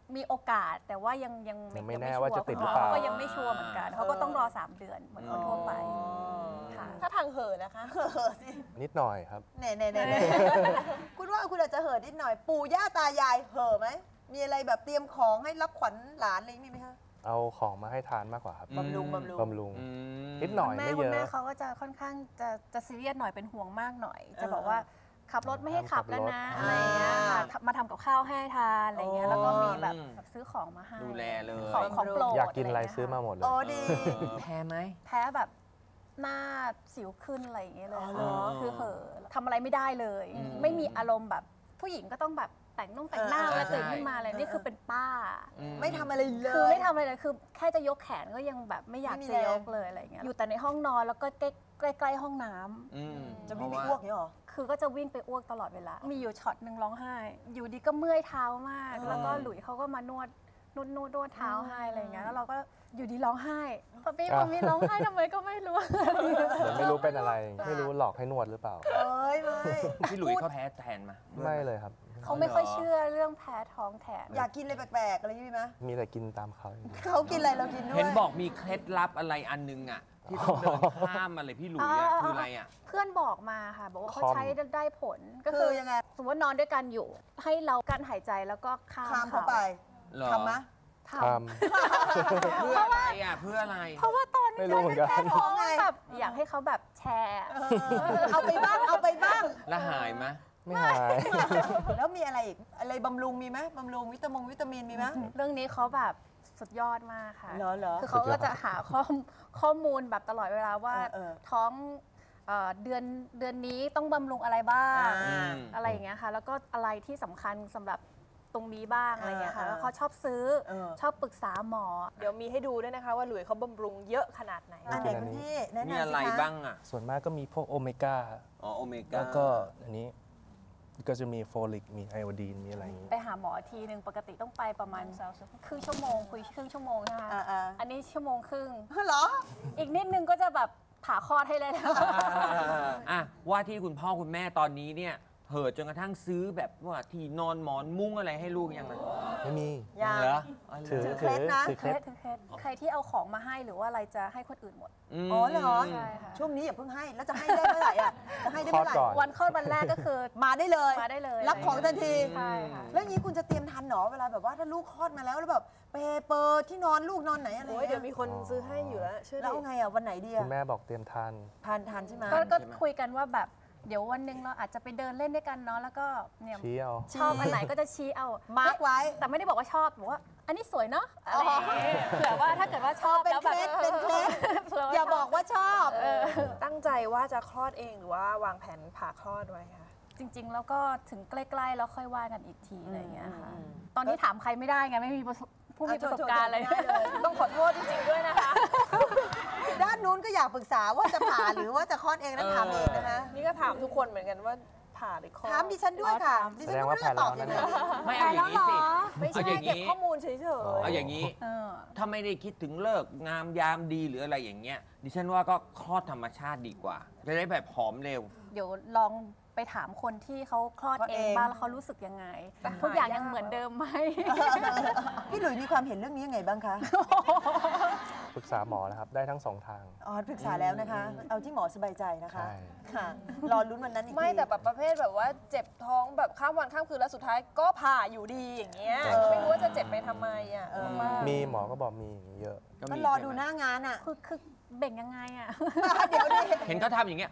มีโอกาสแต่ว่ายังยังยังไม่แน่ว่าจะติดหรือเปล่าก็ยังไม่ชัวร์เหมือนกันเขาก็ต้องรอสามเดือนเหมือนคนทั่วไปค่ะถ้าทางเห่อนะคะเห่อสินิดหน่อยครับเน่เน่เน่เน่คุณว่าคุณอาจจะเห่อนิดหน่อย ปู่ย่าตายายเห่อไหมมีอะไรแบบเตรียมของให้รับขวัญหลานอะไรมีไหมคะเอาของมาให้ทานมากกว่าครับบำรุงบำรุงบำรุงนิดหน่อยคุณแม่ไม่คุเยณแม่อะเขาก็จะค่อนข้างจะจะซีเรียสหน่อยเป็นห่วงมากหน่อย จะบอกว่าขับรถไม่ให้ขับแล้วนะอะไรเงี้ยมาทำกับข้าวให้ทานอะไรเงี้ยแล้วก็มีแบบซื้อของมาให้ดูแลเลยของของโปรดอยากกินอะไรซื้อมาหมดเลยโอ้ดีแพ้ไหมแพ้แบบหน้าสิวขึ้นอะไรอย่างเงี้ยเลยอ๋อเหรอคือเหอะทำอะไรไม่ได้เลยอืมไม่มีอารมณ์แบบผู้หญิงก็ต้องแบบแต่งนุ่งแต่งหน้าเออเวลาตื่นใช่ขึ้นมาอะไรนี่คือเป็นป้าไม่ทำอะไรเลยคือไม่ทำอะไรเลยคือแค่จะยกแขนก็ยังแบบไม่อยากไม่มีจะแรงยกเลยอะไรอย่างเงี้ยอยู่แต่ในห้องนอนแล้วก็ใกล้ใกล้ๆห้องน้ำอืมจะวิ่งไปเพราะอ้วกเนี่ยหรอคือก็จะวิ่งไปอ้วกตลอดเวลา มีอยู่ช็อตหนึ่งร้องไห้ อยู่ดีก็เมื่อยเท้ามากเออแล้วก็หลุยเขาก็มานวดนวดนวดนวดเท้าให้อะไรอย่างเงี้ย แล้วเราก็อยู่ดีร้องไห้พอพี่อ่ะพอมีร้องไห้ทำไมก็ไม่รู้เดี๋ยวไม่รู้เป็นอะไร ไม่รู้หลอกให้นวดหรือเปล่าเอ้ยไม่พี่หลุยเขาแพ้แทนมาไม่เลยครับเขาไม่ค่อยเชื่อเรื่องแพ้ท้องแถมอยากกินอะไรแปลกๆอะไรอย่างนี้ไหมมีแต่กินตามเขาอย่างเดียวเขากินอะไรเรากินด้วยเห็นบอกมีเคล็ดลับอะไรอันนึงอ่ะ ที่ต้องเดินข้ามอะไรพี่หลุยอ่ะอ่าคืออะไรอ่ะเพื่อนบอกมาค่ะ บอกว่าเขาคอมใช้ได้ผล ก็คืคือ อยังไงสมมตินอนด้วยกันอยู่ ให้เรากั้นหายใจแล้วก็ข้ามข้ามเข้าไปเหรอทำมะททเพื่ออะไรอ่ะ เพื่ออะไรำเพราะว่าตอนไม่รู้เหมือนกันแพ้ท้องแบบอยากให้เขาแบบแชร์เอาไปบ้างเอาไปบ้างแล้วหายไหมไม่หายแล้วมีอะไรอีกอะไรบำรุงมีไหมบำรุงวิตามินวิตามินมีไหมเรื่องนี้เขาแบบสุดยอดมากค่ะเหรอเหรอคือเขาก็จะหาข้อมข้อมูลแบบตลอดเวลาว่าเออเออท้องเอ่อเดือนเดือนนี้ต้องบำรุงอะไรบ้างอ่าอะไรอย่างเงี้ยค่ะ แล้วก็อะไรที่สำคัญสำหรับตรงนี้บ้างอะไรอย่างเงี้ยค่ะอ่าแล้วเขาชอบซื้อเออชอบปรึกษาหมอเดี๋ยวมีให้ดูด้วยนะคะว่าหลุยเขาบำรุงเยอะขนาดไหนอันไหนคุณพี่แนะมีนำอะไรสิคะบ้างอ่ะส่วนมากก็มีพวกโอเมก้าอ๋อ โอเมก้าแล้วก็อันนี้ก็จะมีโฟลิก มีไอโอดีน มีอะไรอย่างนี้ไปหาหมอทีหนึ่งปกติต้องไปประมาณครึ่งชั่วโมงคุยครึ่งชั่วโมงนะคะอ่าอ่าอันนี้ชั่วโมงครึ่งเหรออีกนิดนึงก็จะแบบผ่าคลอดให้เลยนะอ่ะว่าที่คุณพ่อคุณแม่ตอนนี้เนี่ยเหิดจนกระทั่งซื้อแบบว่าที่นอนหมอนมุ้งอะไรให้ลูกยังไงไม่มียังเหรอถือถือเคถืล็อดนะถือเคเคล็ล็ดดเคล็ดใครที่เอาของมาให้หรือว่าอะไรจะให้คนอื่นหมดมอ๋อเหรอใช่ค่ะช่วงนี้อย่าเพิ่งให้ แล้วจะให้ได้เมื่อไหร่อ่ะ จะให้ได้คลอเมื่ดอไหร่ก่อนวันคลอดวันแรกก็คือมาได้เลยมาได้เลยรับของทันทีใช่ค่ะแล้วอย่างนี้คุณจะเตรียมทันเหรอเวลาแบบว่าถ้าลูกคลอดมาแล้วแล้วแบบเปเปอร์ที่นอนลูกนอนไหนอะไรโอ้ยเดี๋ยวมีเงี้ยคนซื้อให้อยู่แล้วเชื่อแล้วดิเอาไงอ่ะวันไหนดีคุอ่ะณแม่บอกเตรียมทานทานทานใช่ไหมก็ก็คุยกันว่าแบบเดี๋ยววันหนึ่งเราอาจจะไปเดินเล่นด้วยกันเนาะแล้วก็เนี่ยชี้เอาชอบอันไหนก็จะชี้เอามาร์กไว้แต่ไม่ได้บอกว่าชอบบอกว่า อันนี้สวยเนาะอะไรอย่างเงี้ยเผื่อว่าถ้าเกิดว่าชอบเป็นแล้วเคแบบล็ดเป็นเคล็ดเผื่ว่อย่าชบอกว่าชอบเออตั้งใจว่าจะคลอดเองหรือว่าวางแผนผ่าคลอดไว้คะจริง ๆ แล้วก็ถึงใกล้ๆแล้วค่อยว่ากันอีกทีอะไรอย่างเงี้ยค่ะอืมตอนนี้ถามใครไม่ได้ไงไม่มีประสบผู้มีประสบการณ์เลยอ่ะโทษๆๆได้เลยต้องขอโทษจริงๆด้วยนะคะด้านนู้นก็อยากปรึกษาว่าจะผ่าหรือว่าจะคลอดเองนะถามเองนะคะนี่ก็ถามทุกคนเหมือนกันว่าผ่าหรือคลอดถามดิฉันด้วยค่ะ ดิฉันแสดงก็ว่าไม่รู้จะตอบแผนยังไงแล้วนะดีไม่เอาอย่างนี้สิไม่เอาใช่อย่างเก็บนี้ข้อมูลเฉยเอาอย่างนี้เออถ้าไม่ได้คิดถึงเลิกษ์งามยามดีหรืออะไรอย่างเงี้ย ดิฉันว่าก็คลอดธรรมชาติดีกว่า จะได้แบบผอมเร็วเดี๋ยวลองไปถามคนที่เขาคลอดคลอดเอเอง งบ้างแล้วเขารู้สึกยังไงแต่ทุกอย่างหายากยังเหมือนเดิมไหมพี่หลุยมีความเห็นเรื่องนี้ยังไงบ้างคะปรึกษาหมอแล้วครับ ได้ทั้งสองทางอ๋อปรึกษาแล้วนะคะ เอาที่หมอสบายใจนะคะใช่ค่ะ รอลุ้นวันนั้นอีกทีไม่แต่แบบประเภทแบบว่าเจ็บท้องแบบข้ามวันข้ามคืนแล้วสุดท้ายก็ผ่าอยู่ดีอย่างเงี้ยเออไม่รู้ว่าจะเจ็บไปทำไมอ่ะเออมีหมอก็บอกมีอย่างนี้เยอะก็รอดูหน้างานอ่ะคือคือเบ่งยังไงอะเดี๋ยวดิเห็นเขาทำอย่างเงี้ย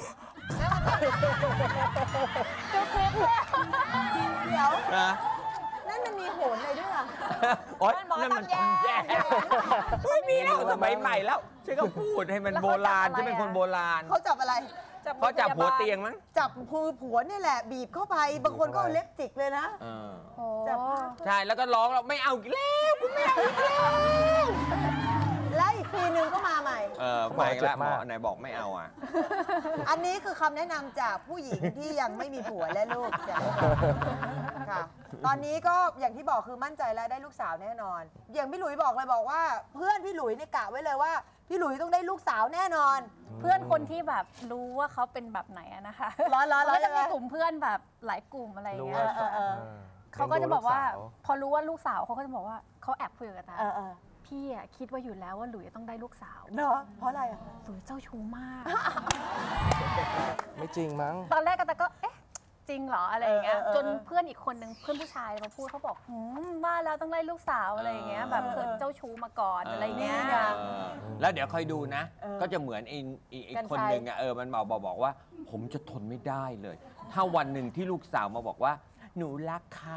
เดี๋ยวนะนั่นมันมีโหนอะไรด้วยอ่ะโอ๊ยนั่นมันทำแย่ไม่มีแล้วสมัยใหม่แล้วฉันก็พูดให้มันโบราณฉันเป็นคนโบราณเขาจับอะไรเขาจับหัวเตียงมั้งจับผูผัวนี่แหละ บีบเข้าไป บางคนก็เอาเล็บจิกเลยนะเออโอ้จับใช่ แล้วก็ร้องเราไม่เอาอีกแล้วกูไม่เอาอีกแล้วแล้วอีกปีหนึ่งก็มาใหม่เออไปอีกแล้วหมอไหนบอกไม่เอาอ่ะอันนี้คือคำแนะนำจากผู้หญิงที่ยังไม่มีผัวและลูกจ้ะค่ะ ตอนนี้ก็อย่างที่บอกคือมั่นใจแล้วได้ลูกสาวแน่นอน อย่างพี่หลุยบอกเลยบอกว่า เพื่อนพี่หลุยเนี่ยกะไว้เลยว่า พี่หลุยต้องได้ลูกสาวแน่นอนเพื่อนคนที่แบบรู้ว่าเขาเป็นแบบไหนอะนะคะร้อนร้อนร้อนก็จะมีกลุ่มเพื่อนแบบหลายกลุ่มอะไรอย่างรู้เงี้ว่ายเออเออเออเขาก็จะบอกว่าเลี้ยงดูลูกสาวพอรู้ว่าลูกสาวเขาก็จะบอกว่าเขาแอบคุยกับกระตายเออเออพี่อะคิดว่าอยู่แล้วว่าหลุยต้องได้ลูกสาวเนาะเพราะอะไรอ่ะหลุยเจ้าชู้มากไม่จริงมั้งตอนแรกกระตายก็เอ๊ะจริงเหรออะไรอย่างเงี้ยเออเออจนเพื่อนอีกคนนึงเพื่อนผู้ชายมาพูดเขาบอกหืมว่าแล้วต้องได้ลูกสาวอะไรอย่างเงี้ยแบบเกิดเจ้าชู้มาก่อนอะไรเงี้ยนี่ไงเออแล้วเดี๋ยวคอยดูนะเออก็จะเหมือนไอ้ไอ้ไอ้กันชัยคนหนึ่งอ่ะเออมันบอกบอกบอกว่า ผมจะทนไม่ได้เลย ถ้าวันหนึ่งที่ลูกสาวมาบอกว่า หนูรักเขา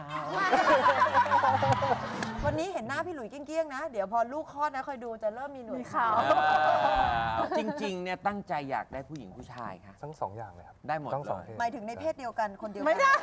วันนี้เห็นหน้าพี่หลุยเกี้ยงๆนะ เดี๋ยวพอลูกคลอดนะคอยดูจะเริ่มมีหนวดมีขาวเออจริงๆเนี่ยตั้งใจอยากได้ผู้หญิงผู้ชายค่ะทั้งสองอย่างเลยครับได้หมดทั้งสองเลยเพศหมายถึงในเพศเดียวกันคนเดียวกันไม่ได้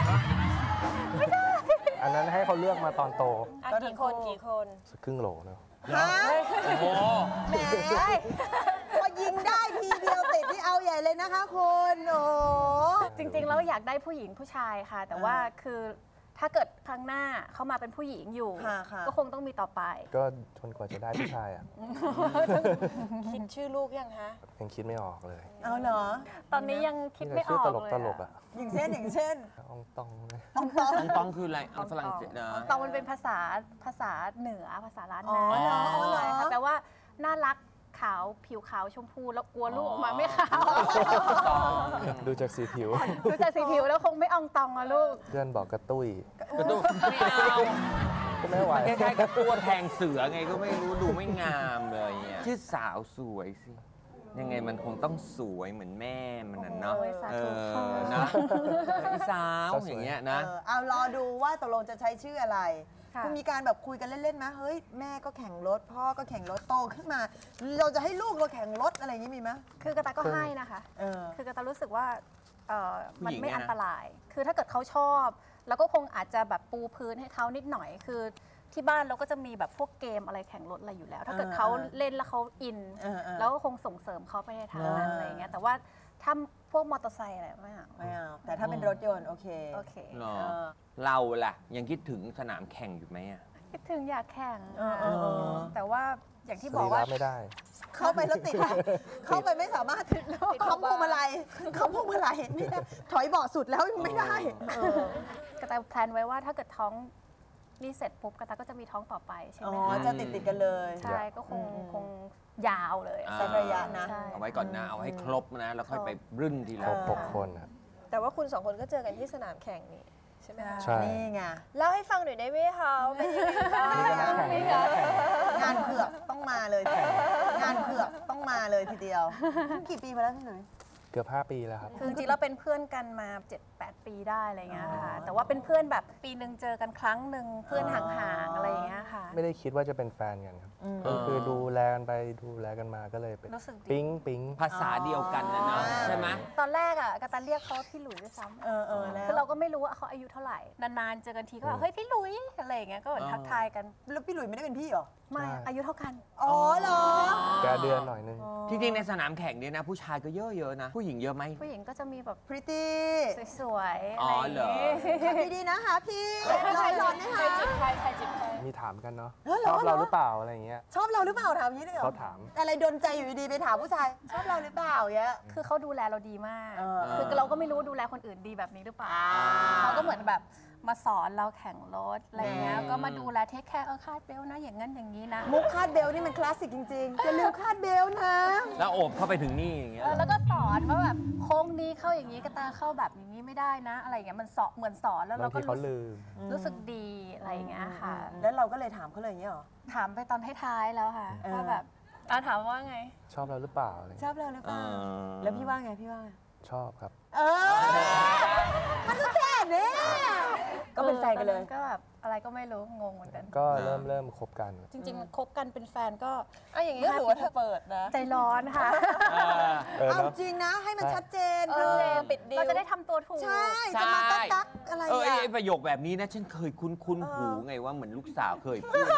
อันนั้นให้เขาเลือกมาตอนโตอ่ะกี่คนกี่คนสักครึ่งโหลเนอะฮะโอ้โหแหมพอยิงได้ทีเดียวติดที่เอาใหญ่เลยนะคะคุณโอ้จริงๆแล้วอยากได้ผู้หญิงผู้ชายค่ะ แต่ว่าคือถ้าเกิดครั้งหน้าเขามาเป็นผู้หญิงอยู่ค่ะค่ะก็คงต้องมีต่อไปก็จนกว่าจะได้ผู้ชายอ่ะคิดชื่อลูกยังคะยังคิดไม่ออกเลยเอาเหรอตอนนี้ยังคิดไม่อชื่ออกตเลยลกตลกๆอ่ะอย่างเช่นอย่างเช่นอองตองนะตองตองตองตองคืออะไรเอาฝรั่งเศสนะตองมันเป็นภาษาภาษาเหนือภาษาล้านอ๋อนาเหรออ๋อเหรอใช่ค่ะแปลว่าน่ารักขาวผิวขาวชมพูแล้วกลัวลูกออกมาไม่ขาวดูจากสีผิวดูจากสีผิวแล้วคงไม่อองตองอะลูกเพื่อนบอกกระตุ้ยกระตุ้นไม่เอาก็ไม่ไหวมันคล้ายๆกับตัวแทงเสือไงก็ไม่รู้ดูไม่งามเลยเนี่ยชื่อสาวสวยสิ ยังไงมันคงต้องสวยเหมือนแม่มันน่ะเนาะโอ้ยสาเอธุอนะไอ้สาวอย่างเงี้ยนะเออเอารอดูว่าตกลงจะใช้ชื่ออะไรค่ะคุณมีการแบบคุยกันเล่นๆไหมเฮ้ยแม่ก็แข่งรถพ่อก็แข่งรถโตขึ้นมา เราจะให้ลูกเราแข่งรถอะไรอย่างนี้มีไหมคือกระตายก็ให้นะคะเออคือกระตายรู้สึกว่าเอ่อผู้มันหญิงไม่เนี่ยนะอันตราย คือถ้าเกิดเขาชอบ แล้วก็คงอาจจะแบบปูพื้นให้เขานิดหน่อย คือที่บ้านเราก็จะมีแบบพวกเกมอะไรแข่งรถอะไรอยู่แล้ว ถ้าเกิดเออเขาเออเล่นแล้วเขาอินเออเออแล้วก็คงส่งเสริมเขาไปในทางนั้นเออออะไรอย่างเงี้ย แต่ว่าถ้าพวกมอเตอร์ไซค์อะไรไม่เอาไม่เอาแต่ถ้าเป็นรถยนต์โอเคโอเคเหรอเออเราล่ะ ยังคิดถึงสนามแข่งอยู่ไหมอะคิดถึงอยากแข่งเออเออเออแต่ว่าอย่างที่สบอรีกว่าระไม่ได้เข้าไปแล้วติดอะเข้าไปไม่สามารถค้ำพวงมาลัยค้ำพวงมาลัยไม่ได้ถอยเบาะสุดแล้วยังไม่ได้เออกระตายแพลนไว้ว่าถ้าเกิดท้องนี่เสร็จปุ๊บกระตายก็จะมีท้องต่อไปใช่อ๋ไหอมคะจะติดติดๆกันเลยใช่ก็คงอืมคงยาวเลยอ่าสักระยะนะใช่เอาไว้ก่อนนะ เอาให้ครบนะ แล้วค่อยไปรื่นทีหคลัรง บหกคนอะแต่ว่าคุณสองคนก็เจอกันที่สนามแข่งนี่ใช่ไหมคะใช่นี่ไงเล่าให้ฟังหน่อยได้ไหมคะเป็นยังไงบ้างนี่ก็นักแข่งนี่ก็นักแข่งงานเผือกต้องมาเลยงานเผือกต้องมาเลยทีเดียว กี่ปีมาแล้วพี่หนุ่ยเกือบห้าปีแล้วครับคือจริงๆเราเป็นเพื่อนกันมา เจ็ดแปด ปีได้อะไรเงี้ยค่ะ แต่ว่าเป็นเพื่อนแบบปีหนึ่งเจอกันครั้งหนึ่งเพื่อนห่างๆอะไรอย่างเงี้ยค่ะไม่ได้คิดว่าจะเป็นแฟนกันครับ ก็คือดูแลกันไปดูแลกันมาก็เลยเป็นรู้สึกดีปิ๊งปิ๊งภาษาเดียวกันนะเนาะใช่ไหมตอนแรกอ่ะกระตันเรียกเขาพี่หลุยด้วยซ้ำเออเออแล้วคือเราก็ไม่รู้ว่าเขาอายุเท่าไหร่ นานๆเจอกันทีก็แบบเฮ้ยพี่หลุยอะไรอย่างเงี้ยก็เหมือนทักทายกันแล้วพี่หลุยไม่ได้เป็นพี่เหรอไม่อายุเท่ากันอ๋อเหรอแกเดือนหน่อยนึงจริงๆในสนามแข่งเนี่ยนะ ผู้ชายก็เยอะๆนะ ผู้หญิงเยอะไหมผู้หญิงก็จะมีแบบพริตตี้สวยๆอ๋อะอไรอย่างเหรองี้ดีๆนะคะพี่ร้อนร้อนๆนะคะใครใครจิบใครมีถามกันเนาะเออเหรชออบเราหรือเปล่าอะไรอย่างเงี้ยชอบเราหรือเปล่าถามอย่างนี้เลยเหรอเขาถามอะไรดนใจอยู่ดีๆไปถามผู้ชาย ชอบเราหรือเปล่าเงี้ยคือเขาดูแลเราดีมากเออคือเราก็ไม่รู้ดูแลคนอื่นดีแบบนี้หรือเปล่าเขาก็เหมือนแบบมาสอนเราแข่งรถอะไรเงี้ย ก็มาดูแลเทคแคร์เออคาดเบลนะอย่างนั้นอย่างนี้นะมุกคาดเบลนี่มันคลาสสิกจริงๆอย่าลืมคาดเบลนะแล้วโอบเข้าไปถึงนี่อย่างเงี้ยเออแล้วก็สอนว่าแบบโค้งนี้เข้าอย่างนี้กระตาเข้าแบบอย่างนี้ไม่ได้นะ อะไรอย่างเงี้ยมันสอนเหมือนสอนแล้วบาเรางก็ทีเขารู้สึกลืมรู้สึกดีอะไรอย่างเงี้ยค่ะแล้วเราก็เลยถามเขาเลยอย่างเงี้ยเหรอถามไปตอนท้ายๆแล้วค่ะเออว่าแบบอ่ะถามว่าไงชอบเราหรือเปล่าอะไรชเงี้ยอบเราหรือเปล่าเออแล้วพี่ว่าไงพี่ว่าไงชอบครับเออ มันก็แค่นี้ก็เป็นแฟนกันเลยออตอก็แบบอะไรก็ไม่รู้งงเหมือนกันก็เริ่มเริ่มคบกันจริงๆคบกันเป็นแฟนก็อ่ะอย่างนี้ก็ถือว่าเธอเปิดนะใจร้อนค่ะเออเออเอาเนาะจริงนะให้มันชัดเจนเออปิดดีลเราจะได้ทำตัวถูกใช่ จะมากักกักๆอะไรเออไอ้อ่ะไอ้ประโยคแบบนี้นะ ฉันเคยคุ้นคุ้นๆหูไงว่าเหมือนลูกสาวเคยพูด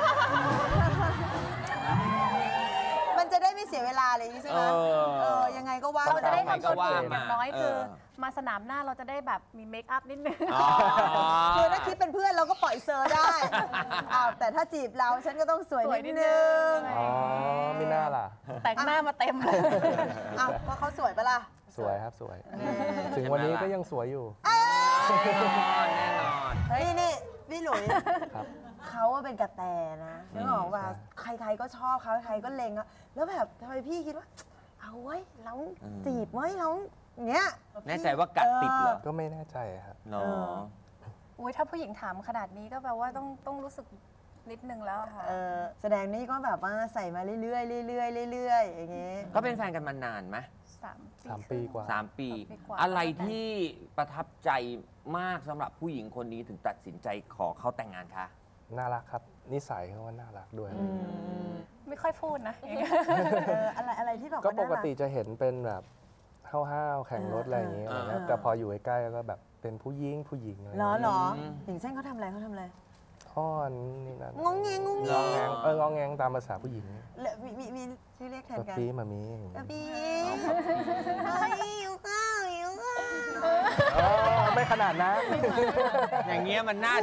มันจะได้ไม่เสียเวลาอะไรอย่างนี้ใช่ไหมเออเออ ยังไงก็ว่าเราจะได้ใครทำก็ตัวว่าถูกมาอย่างน้อยคือเออมาสนามหน้าเราจะได้แบบมีเมคอัพนิดนึงอ๋อคือถ้าคิดเป็นเพื่อนเราก็ปล่อยเซอร์ได้ อ้าวแต่ถ้าจีบเราฉันก็ต้องสวยสวยนินิดดนึนึงงอ๋อไม่น่าล่ะแต่งหน้ามาเต็มเลยอ้าวเพราะเขาสวยปะล่ะสวยครับสวย ถึงวันนี้ก็ยังสวยอยู่เอ้ยแน่นอนแน่นอนนี่นี่พี่หลุยครับเขาว่าเป็นกระแตนะนึกออกว่าใครๆก็ชอบเขาใครๆก็เลงอะแล้วแบบทำไมพี่คิดว่า เอาไว้เราจีบไว้เราเนี้ยแน่ใจว่ากัดติดเหรอก็ไม่แน่ใจครับเนาะอุ้ยถ้าผู้หญิงถามขนาดนี้ก็แปลว่าต้องต้องรู้สึกนิดนึงแล้วอะค่ะเออแสดงนี่ก็แบบว่าใส่มาเรื่อยๆเรื่อยๆเรื่อยๆอย่างงี้ก็เป็นแฟนกันมานานไหมสามปีสามปีกว่าสามปีสามปีกว่าอะไรที่ประทับใจมากสำหรับผู้หญิงคนนี้ถึงตัดสินใจขอเขาแต่งงานคะน่ารักครับ นิสัยเขาว่าน่ารักด้วยไม่ค่อยพูดนะเอออะไรอะไรที่แบบก็ว่าปน่าก รัติจะเห็นเป็นแบบห้าวๆแข่งรถอะไรอย่างเงี้ยอ่าอะไรเงี้ยแต่พออยู่ใกล้ๆก็แบบเป็นผู้หญิงผู้หญิงอะไรเหรอเงี้ยเหรออย่างเช่นเขาทำอะไรเขาทำอะไรอ้อนนี่นั่นงงเงงงงเงงองแงงเอององแงงตามภาษาผู้หญิงแล้วมีมีมีชื่อเรียกแทนปะกันปี้มามีกะปีเฮ้ยหิวข้าวหิวข้าวอ๋อไม่ขนาดนั้นอย่างเงี้ยมันน่า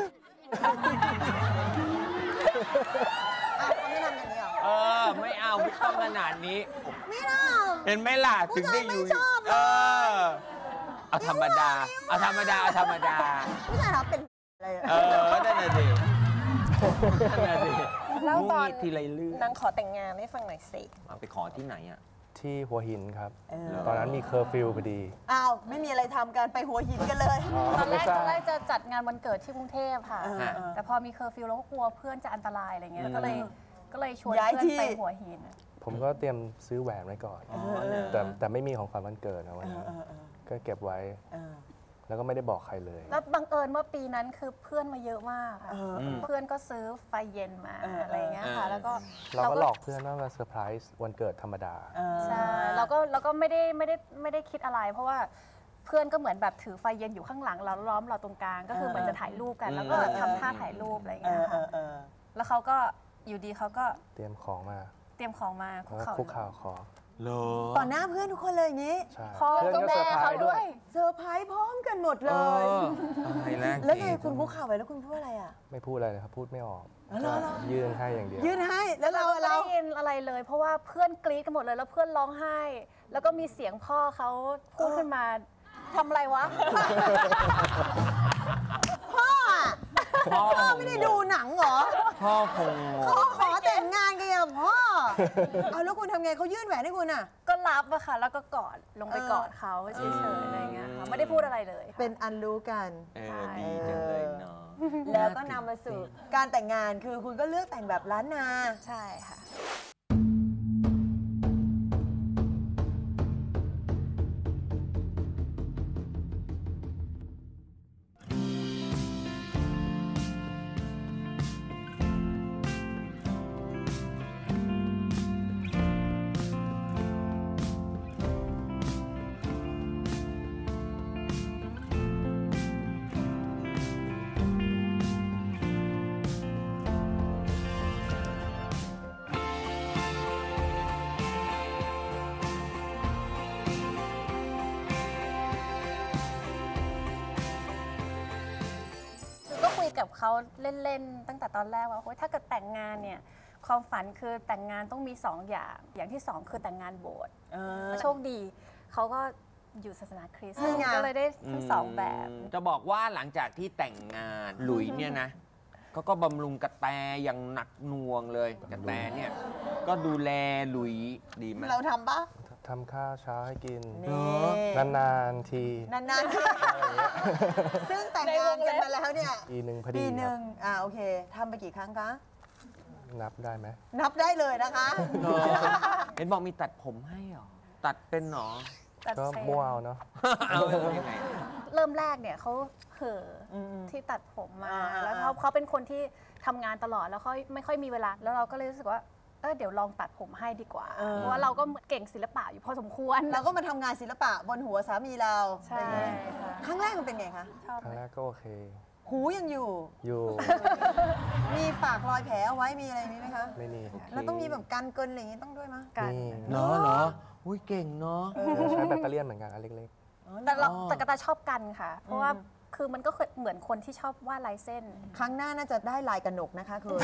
อ้าวเขาไม่ทำอย่างนี้เหรอเออ ไม่เอาไม่ต้องขนาดนี้ไม่ได้เห็นไหมล่ะถึงได้อยู่ผู้ชายไม่ชอบหรอกเออเอาธรรมดาเอาธรรมดาเอาธรรมดาผู้ชายทำเป็นอะไรอะเออนั่นน่ะดินั่นน่ะดิแล้วตอนนี่ทีไรเรื่องนางขอแต่งงานให้ฟังหน่อยสิเอาไปขอที่ไหนอ่ะที่หัวหินครับเออตอนนั้นมีเคอร์ฟิวพอดีอ้าวไม่มีอะไรทำกันไปหัวหินกันเลยอ๋อตอนแรไม่กทตราอบ นแรกจะจัดงานวันเกิดที่กรุงเทพค่ะเออเออแต่พอมีเคอร์ฟิวเราก็กลัวเพื่อนจะอันตรายอะไรเงี้ยอืมก็เลยก็เลยชวนย้ายเพื่อนที่ไปหัวหินผมก็เตรียมซื้อแหวนไว้ก่อนอ๋อเนี่ยแต่แต่ไม่มีของขวัญวันเกิดนะวันเอนั้อน เออเออก็เก็บไว้เออแล้วก็ไม่ได้บอกใครเลยแล้วบังเอิญว่าปีนั้นคือเพื่อนมาเยอะมากค่ะเอออืมเพื่อนก็ซื้อไฟเย็นมาเออเออออะไรเงี้ยค่ะเออแล้วก็เราก็หลอกเพื่อนว่ามาเซอร์ไพรส์วันเกิดธรรมดาเออใช่เราก็เราก็ไม่ได้ไม่ได้ไม่ได้คิดอะไร เพราะว่าเพื่อนก็เหมือนแบบถือไฟเย็นอยู่ข้างหลังเราล้อมเราตรงกลางก็คือเหมือนจะถ่ายรูปกัน แล้วก็แบบทำท่าถ่ายรูปอะไรเอเงี้ยอเอค่ะอเออแล้วเขาก็อยู่ดีเขาก็เตรียมของมาเตรียมของมาคุแล้กวก็เข่าคุกเข่าวขอเหรอต่อหน้าเพื่อนทุกคนเลยอย่างนี้ใช่พ่อเพื่อนกับก็แม่เซอร์ไพรเขาส์ด้ด้ววย ยเซอร์ไพรส์พร้อมกันหมดเลเอย อตายแล้วแล้วไงคุณคุกเข่าไว้แล้วคุณพูดอะไรอ่ะไม่พูดอะไรเลยครับ พูดไม่ออกอ๋อเหรอเหรอก็ยื่นให้อย่างเดียวยื่นให้แล้วเราเราไม่เราได้ยินอะไรเลย เพราะว่าเพื่อนกรี๊ดกันหมดเลยแล้วเพื่อนร้องไห้ แล้วก็มีเสียงพ่อเขาพูดขึ้นมาทำอะไรวะพ่ออะพ่อพ่อไม่ได้ดูหนังเหรอพ่อคงพ่อขอแต่งงานกันกับพ่อ เอาแล้วคุณทำไงเขายื่นแหวนให้คุณอ่ะก็รับอะค่ะ แล้วก็กอดลงไปเออกอดเขาเฉยๆอะไรเงี้ยค่ะไม่ได้พูดอะไรเลยค่ะเป็นอันรู้กันเออดีจังเลยเนาะแล้วก็นำมาสู่การแต่งงานคือคุณก็เลือกแต่งแบบล้านนาใช่ค่ะ ก็คุยกับเขาเล่นๆตั้งแต่ตอนแรกว่าโอ๊ยถ้าเกิดแต่งงานเนี่ยความฝันคือแต่งงานต้องมีสองอย่าง อย่างที่สองคือแต่งงานโบสถ์โชคดีเขาก็อยู่ศาสนาคริสต์นี่ไงก็เลยได้ทั้งสองแบบจะบอกว่าหลังจากที่แต่งงานหลุยเนี่ยนะเขาก็บำรุงกระแตอย่างหนักหน่วงเลยกระแตเนี่ยก็ดูแลหลุยดีไหมเราทำปะทำข้าวเช้าให้กินนี่นานๆทีนานๆทีซึ่งแต่งงานกันมาแล้วเนี่ยปีหนึ่งพอดีปีหคนึ่รังบอ่าโอเคทำไปกี่ครั้งคะนับได้ไหมนับได้เลยนะคะเนอะเห็นบอกมีตัดผมให้เหรอ ตัดเป็นเหรอตัดก็เซลล์มั่วเอาเนาะเอายังไงเริ่มแรกเนี่ยเขาเห่ออมที่ตัดผมมาอ่าแล้วเขาเขาเป็นคนที่ทำงานตลอดแล้วเขาไม่ค่อยมีเวลา แล้วเราก็เลยรู้สึกว่าเออเดี๋ยวลองตัดผมให้ดีกว่า เพราะว่าเราก็เก่งศิลปะอยู่พอสมควรเราก็มาทำงานศิลปะบนหัวสามีเราใช่อะไรอย่างเงี้ยค่ะครั้งแรกมันเป็นไงคะชอบครั้งไหมแรกก็โอเคหูยังอยู่อยู่มีฝากรอยแผลเอาไว้มีอะไรมีไหมคะไม่มีแล้วต้องมีแบบกันเกินอะไรอย่างงี้ต้องด้วยมั้ยกันนี่เนาะเนาะอุ้ยเก่งเนาะใช้แบตเตอรี่เหมือนกันอันเล็กแต่เราอ๋อแต่กระตายชอบกันค่ะ เพราะว่าคือมันก็เหมือนคนที่ชอบวาดลายเส้นครั้งหน้าน่าจะได้ลายกระหนกนะคะคือ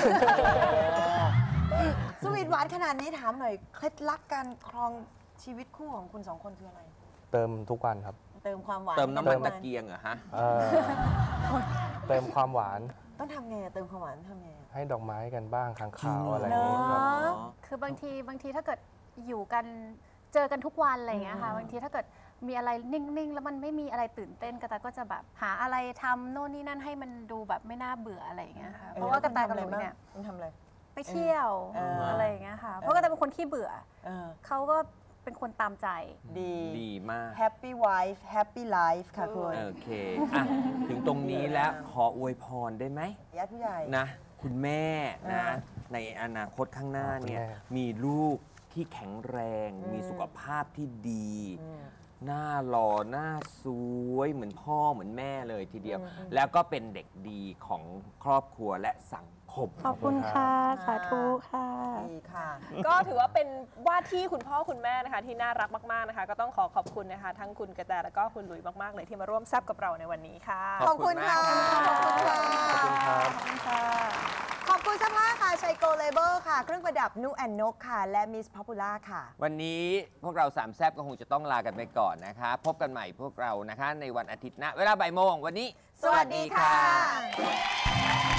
สวีทหวานขนาดนี้ถามหน่อยเคล็ดลับการครองชีวิตคู่ของคุณสองคนคืออะไรๆ เติมทุกวันครับเติมความหวานเติมน้ำมันตะเกียงเหรอฮะเอ่อเติมความหวานต้องทำไงเติมความหวานทำไงให้ดอกไม้กันบ้างค้างคาวอะไรอเนย่างนี้ครับอะคือบางทีบางทีถ้าเกิดอยู่กันเจอกันทุกวันอะไรอย่างเงี้ยค่ะบางทีถ้าเกิดมีอะไรนิ่งๆแล้วมันไม่มีอะไรตื่นเต้นกระตายก็จะแบบหาอะไรทำโน่นนี่นั่นให้มันดูแบบไม่น่าเบื่ออะไรอย่างเงี้ยค่ะเพราะว่ากระตายกับหลุยเนี่ยมันทำอะไรไปเที่ยวเออออะไรอย่างเงี้ยค่ะเพราะกระตายเป็นคนขี้เบื่อเออเขาก็เป็นคนตามใจดีดีมาก Happy wife Happy life ค่ะคุณโอเคอ่ะถึงตรงนี้แล้วขออวยพรได้ไหมญาติผู้ใหญ่นะคุณแม่นะอ่าในอนาคตข้างหน้าเนี่ยคุณแม่มีลูกที่แข็งแรงอืมมีสุขภาพที่ดีอืมหน้าหล่อหน้าสวยเหมือนพ่อเหมือนแม่เลยทีเดียวอืมอืมแล้วก็เป็นเด็กดีของครอบครัวและสังคมขอบคุณค่ะสาธุค่ะดีค่ะก็ถือว่าเป็นว่าที่คุณพ่อคุณแม่นะคะที่น่ารักมากๆนะคะ ก็ต้องขอขอบคุณนะคะ ทั้งคุณกระแตแล้วก็คุณหลุยมากๆเลยที่มาร่วมแซบกับเราในวันนี้ค่ะขอบคุณค่ะขอบคุณมากขอบคุณค่ะขอบคุณครับขอบคุณเสื้อผ้าค่ะชัยโกเลเบอร์ค่ะ เครื่องประดับนุแอนนกค่ะ และมิสพ o ปูล่าค่ะวันนี้พวกเราสามแซบก็คงจะต้องลากันไปก่อนนะคะ พบกันใหม่พวกเรานะคะ ในวันอาทิตย์หน้าเวลาบ่ายโมงวันนี้สวัสดีค่ะ